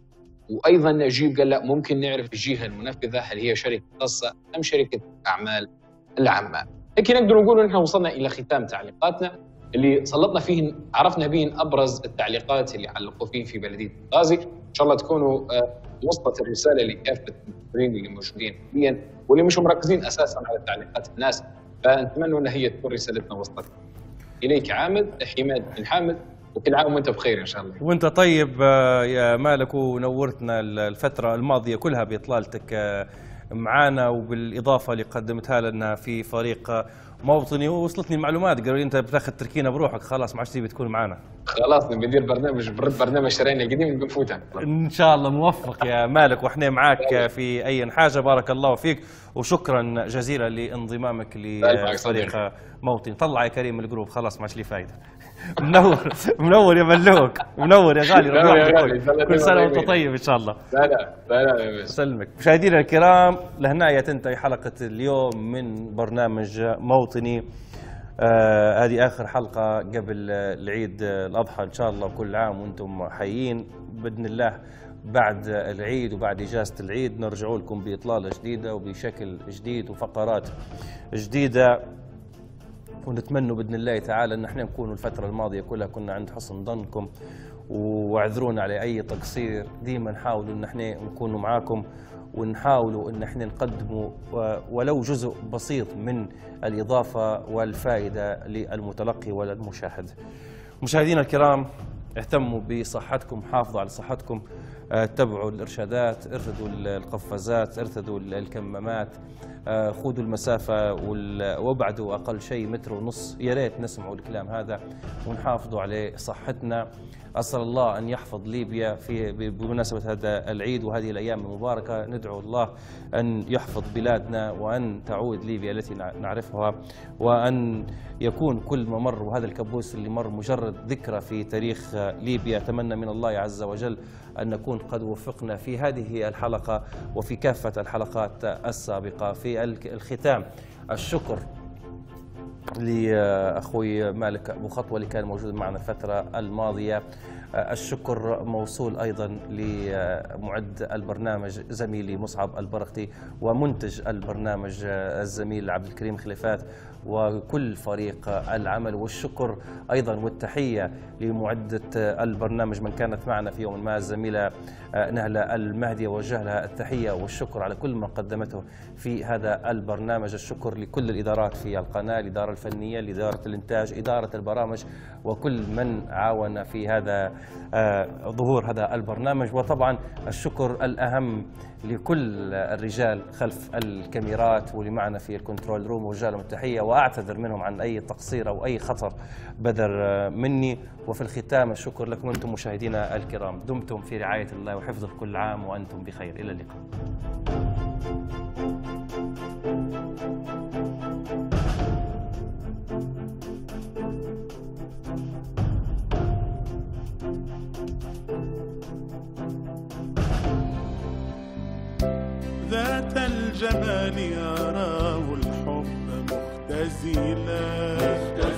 وأيضا نجيب قال لا ممكن نعرف الجهة المنفذة هل هي شركة خاصة أم شركة أعمال العامة. لكن نقدر نقول أننا وصلنا إلى ختام تعليقاتنا اللي سلطنا فيه عرفنا به أبرز التعليقات اللي علقوا فيه في بلدية بنغازي. إن شاء الله تكونوا وصلت الرسالة لكافة المسؤولين اللي موجودين حاليا واللي مش مركزين أساسا على تعليقات الناس، فنتمنى أن هي تكون رسالتنا وصلت. إليك عامد حماد بن حامد، وكل عام وانت بخير ان شاء الله. وانت طيب يا مالك، ونورتنا الفتره الماضيه كلها باطلالتك معانا وبالاضافه اللي قدمتها لنا في فريق موطني. ووصلتني المعلومات قالوا لي انت بتاخذ تركينه بروحك، خلاص ما عادش تبي تكون معانا. خلاص بدير برنامج برد برنامج شراينا القديم بنفوتها ان شاء الله. موفق يا مالك، واحنا معاك في اي حاجه. بارك الله فيك وشكرا جزيلا لانضمامك لفريق موطني. طلع يا كريم الجروب، خلاص ما عادش لي فايده. منور منور يا ملوك، منور يا غالي. ربنا كل سنه وانت طيب ان شاء الله. لا لا لا لا سلمك. مشاهدينا الكرام، لهنا تنتهي حلقه اليوم من برنامج موطني. آه هذه اخر حلقه قبل العيد الاضحى ان شاء الله. كل عام وانتم حيين باذن الله. بعد العيد وبعد اجازه العيد نرجعوا لكم باطلاله جديده وبشكل جديد وفقرات جديده، ونتمنى باذن الله تعالى ان احنا نكون الفتره الماضيه كلها كنا عند حسن ظنكم، واعذرونا على اي تقصير. ديما نحاولوا ان احنا نكونوا معاكم، ونحاولوا ان احنا نقدموا ولو جزء بسيط من الاضافه والفائده للمتلقي وللمشاهد. مشاهدينا الكرام، اهتموا بصحتكم، حافظوا على صحتكم، اتبعوا الارشادات، ارتدوا القفازات، ارتدوا الكمامات، خذوا المسافه وابعدوا اقل شيء متر ونص. يا ريت نسمعوا الكلام هذا ونحافظوا على صحتنا. أسأل الله أن يحفظ ليبيا في بمناسبة هذا العيد وهذه الأيام المباركة. ندعو الله أن يحفظ بلادنا وأن تعود ليبيا التي نعرفها، وأن يكون كل ما مر وهذا الكابوس اللي مر مجرد ذكرى في تاريخ ليبيا. أتمنى من الله عز وجل أن نكون قد وفقنا في هذه الحلقة وفي كافة الحلقات السابقة. في الختام الشكر لأخوي مالك أبو خطوة اللي كان موجود معنا الفترة الماضية. الشكر موصول أيضا لمعد البرنامج زميلي مصعب البرغتي، ومنتج البرنامج الزميل عبد الكريم خليفات، وكل فريق العمل. والشكر أيضا والتحية لمعدة البرنامج من كانت معنا في يوم ما الزميلة نهلة المهدي، وجه لها التحية والشكر على كل ما قدمته في هذا البرنامج. الشكر لكل الإدارات في القناة، الإدارة الفنية، إدارة الإنتاج، إدارة البرامج، وكل من عاون في هذا ظهور هذا البرنامج. وطبعا الشكر الأهم لكل الرجال خلف الكاميرات واللي معنا في الكنترول روم، وجه لهم التحية وأعتذر منهم عن أي تقصير أو أي خطر بدر مني. وفي الختام الشكر لكم أنتم مشاهدينا الكرام. دمتم في رعاية الله وحفظه كل عام وأنتم بخير. إلى اللقاء. ذات الجمال يراه الحب مختزلا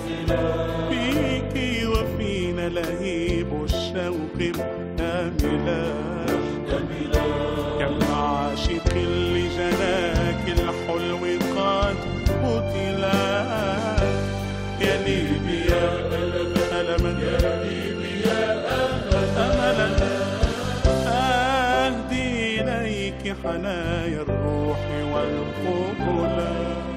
فيك وفينا لهيب الشوق محتملا كم عاشق لجناك الحلو قد قتلا. يا ليبيا ألما يا ليبيا أملا أهدي إليك حنايا الروح والقبلة.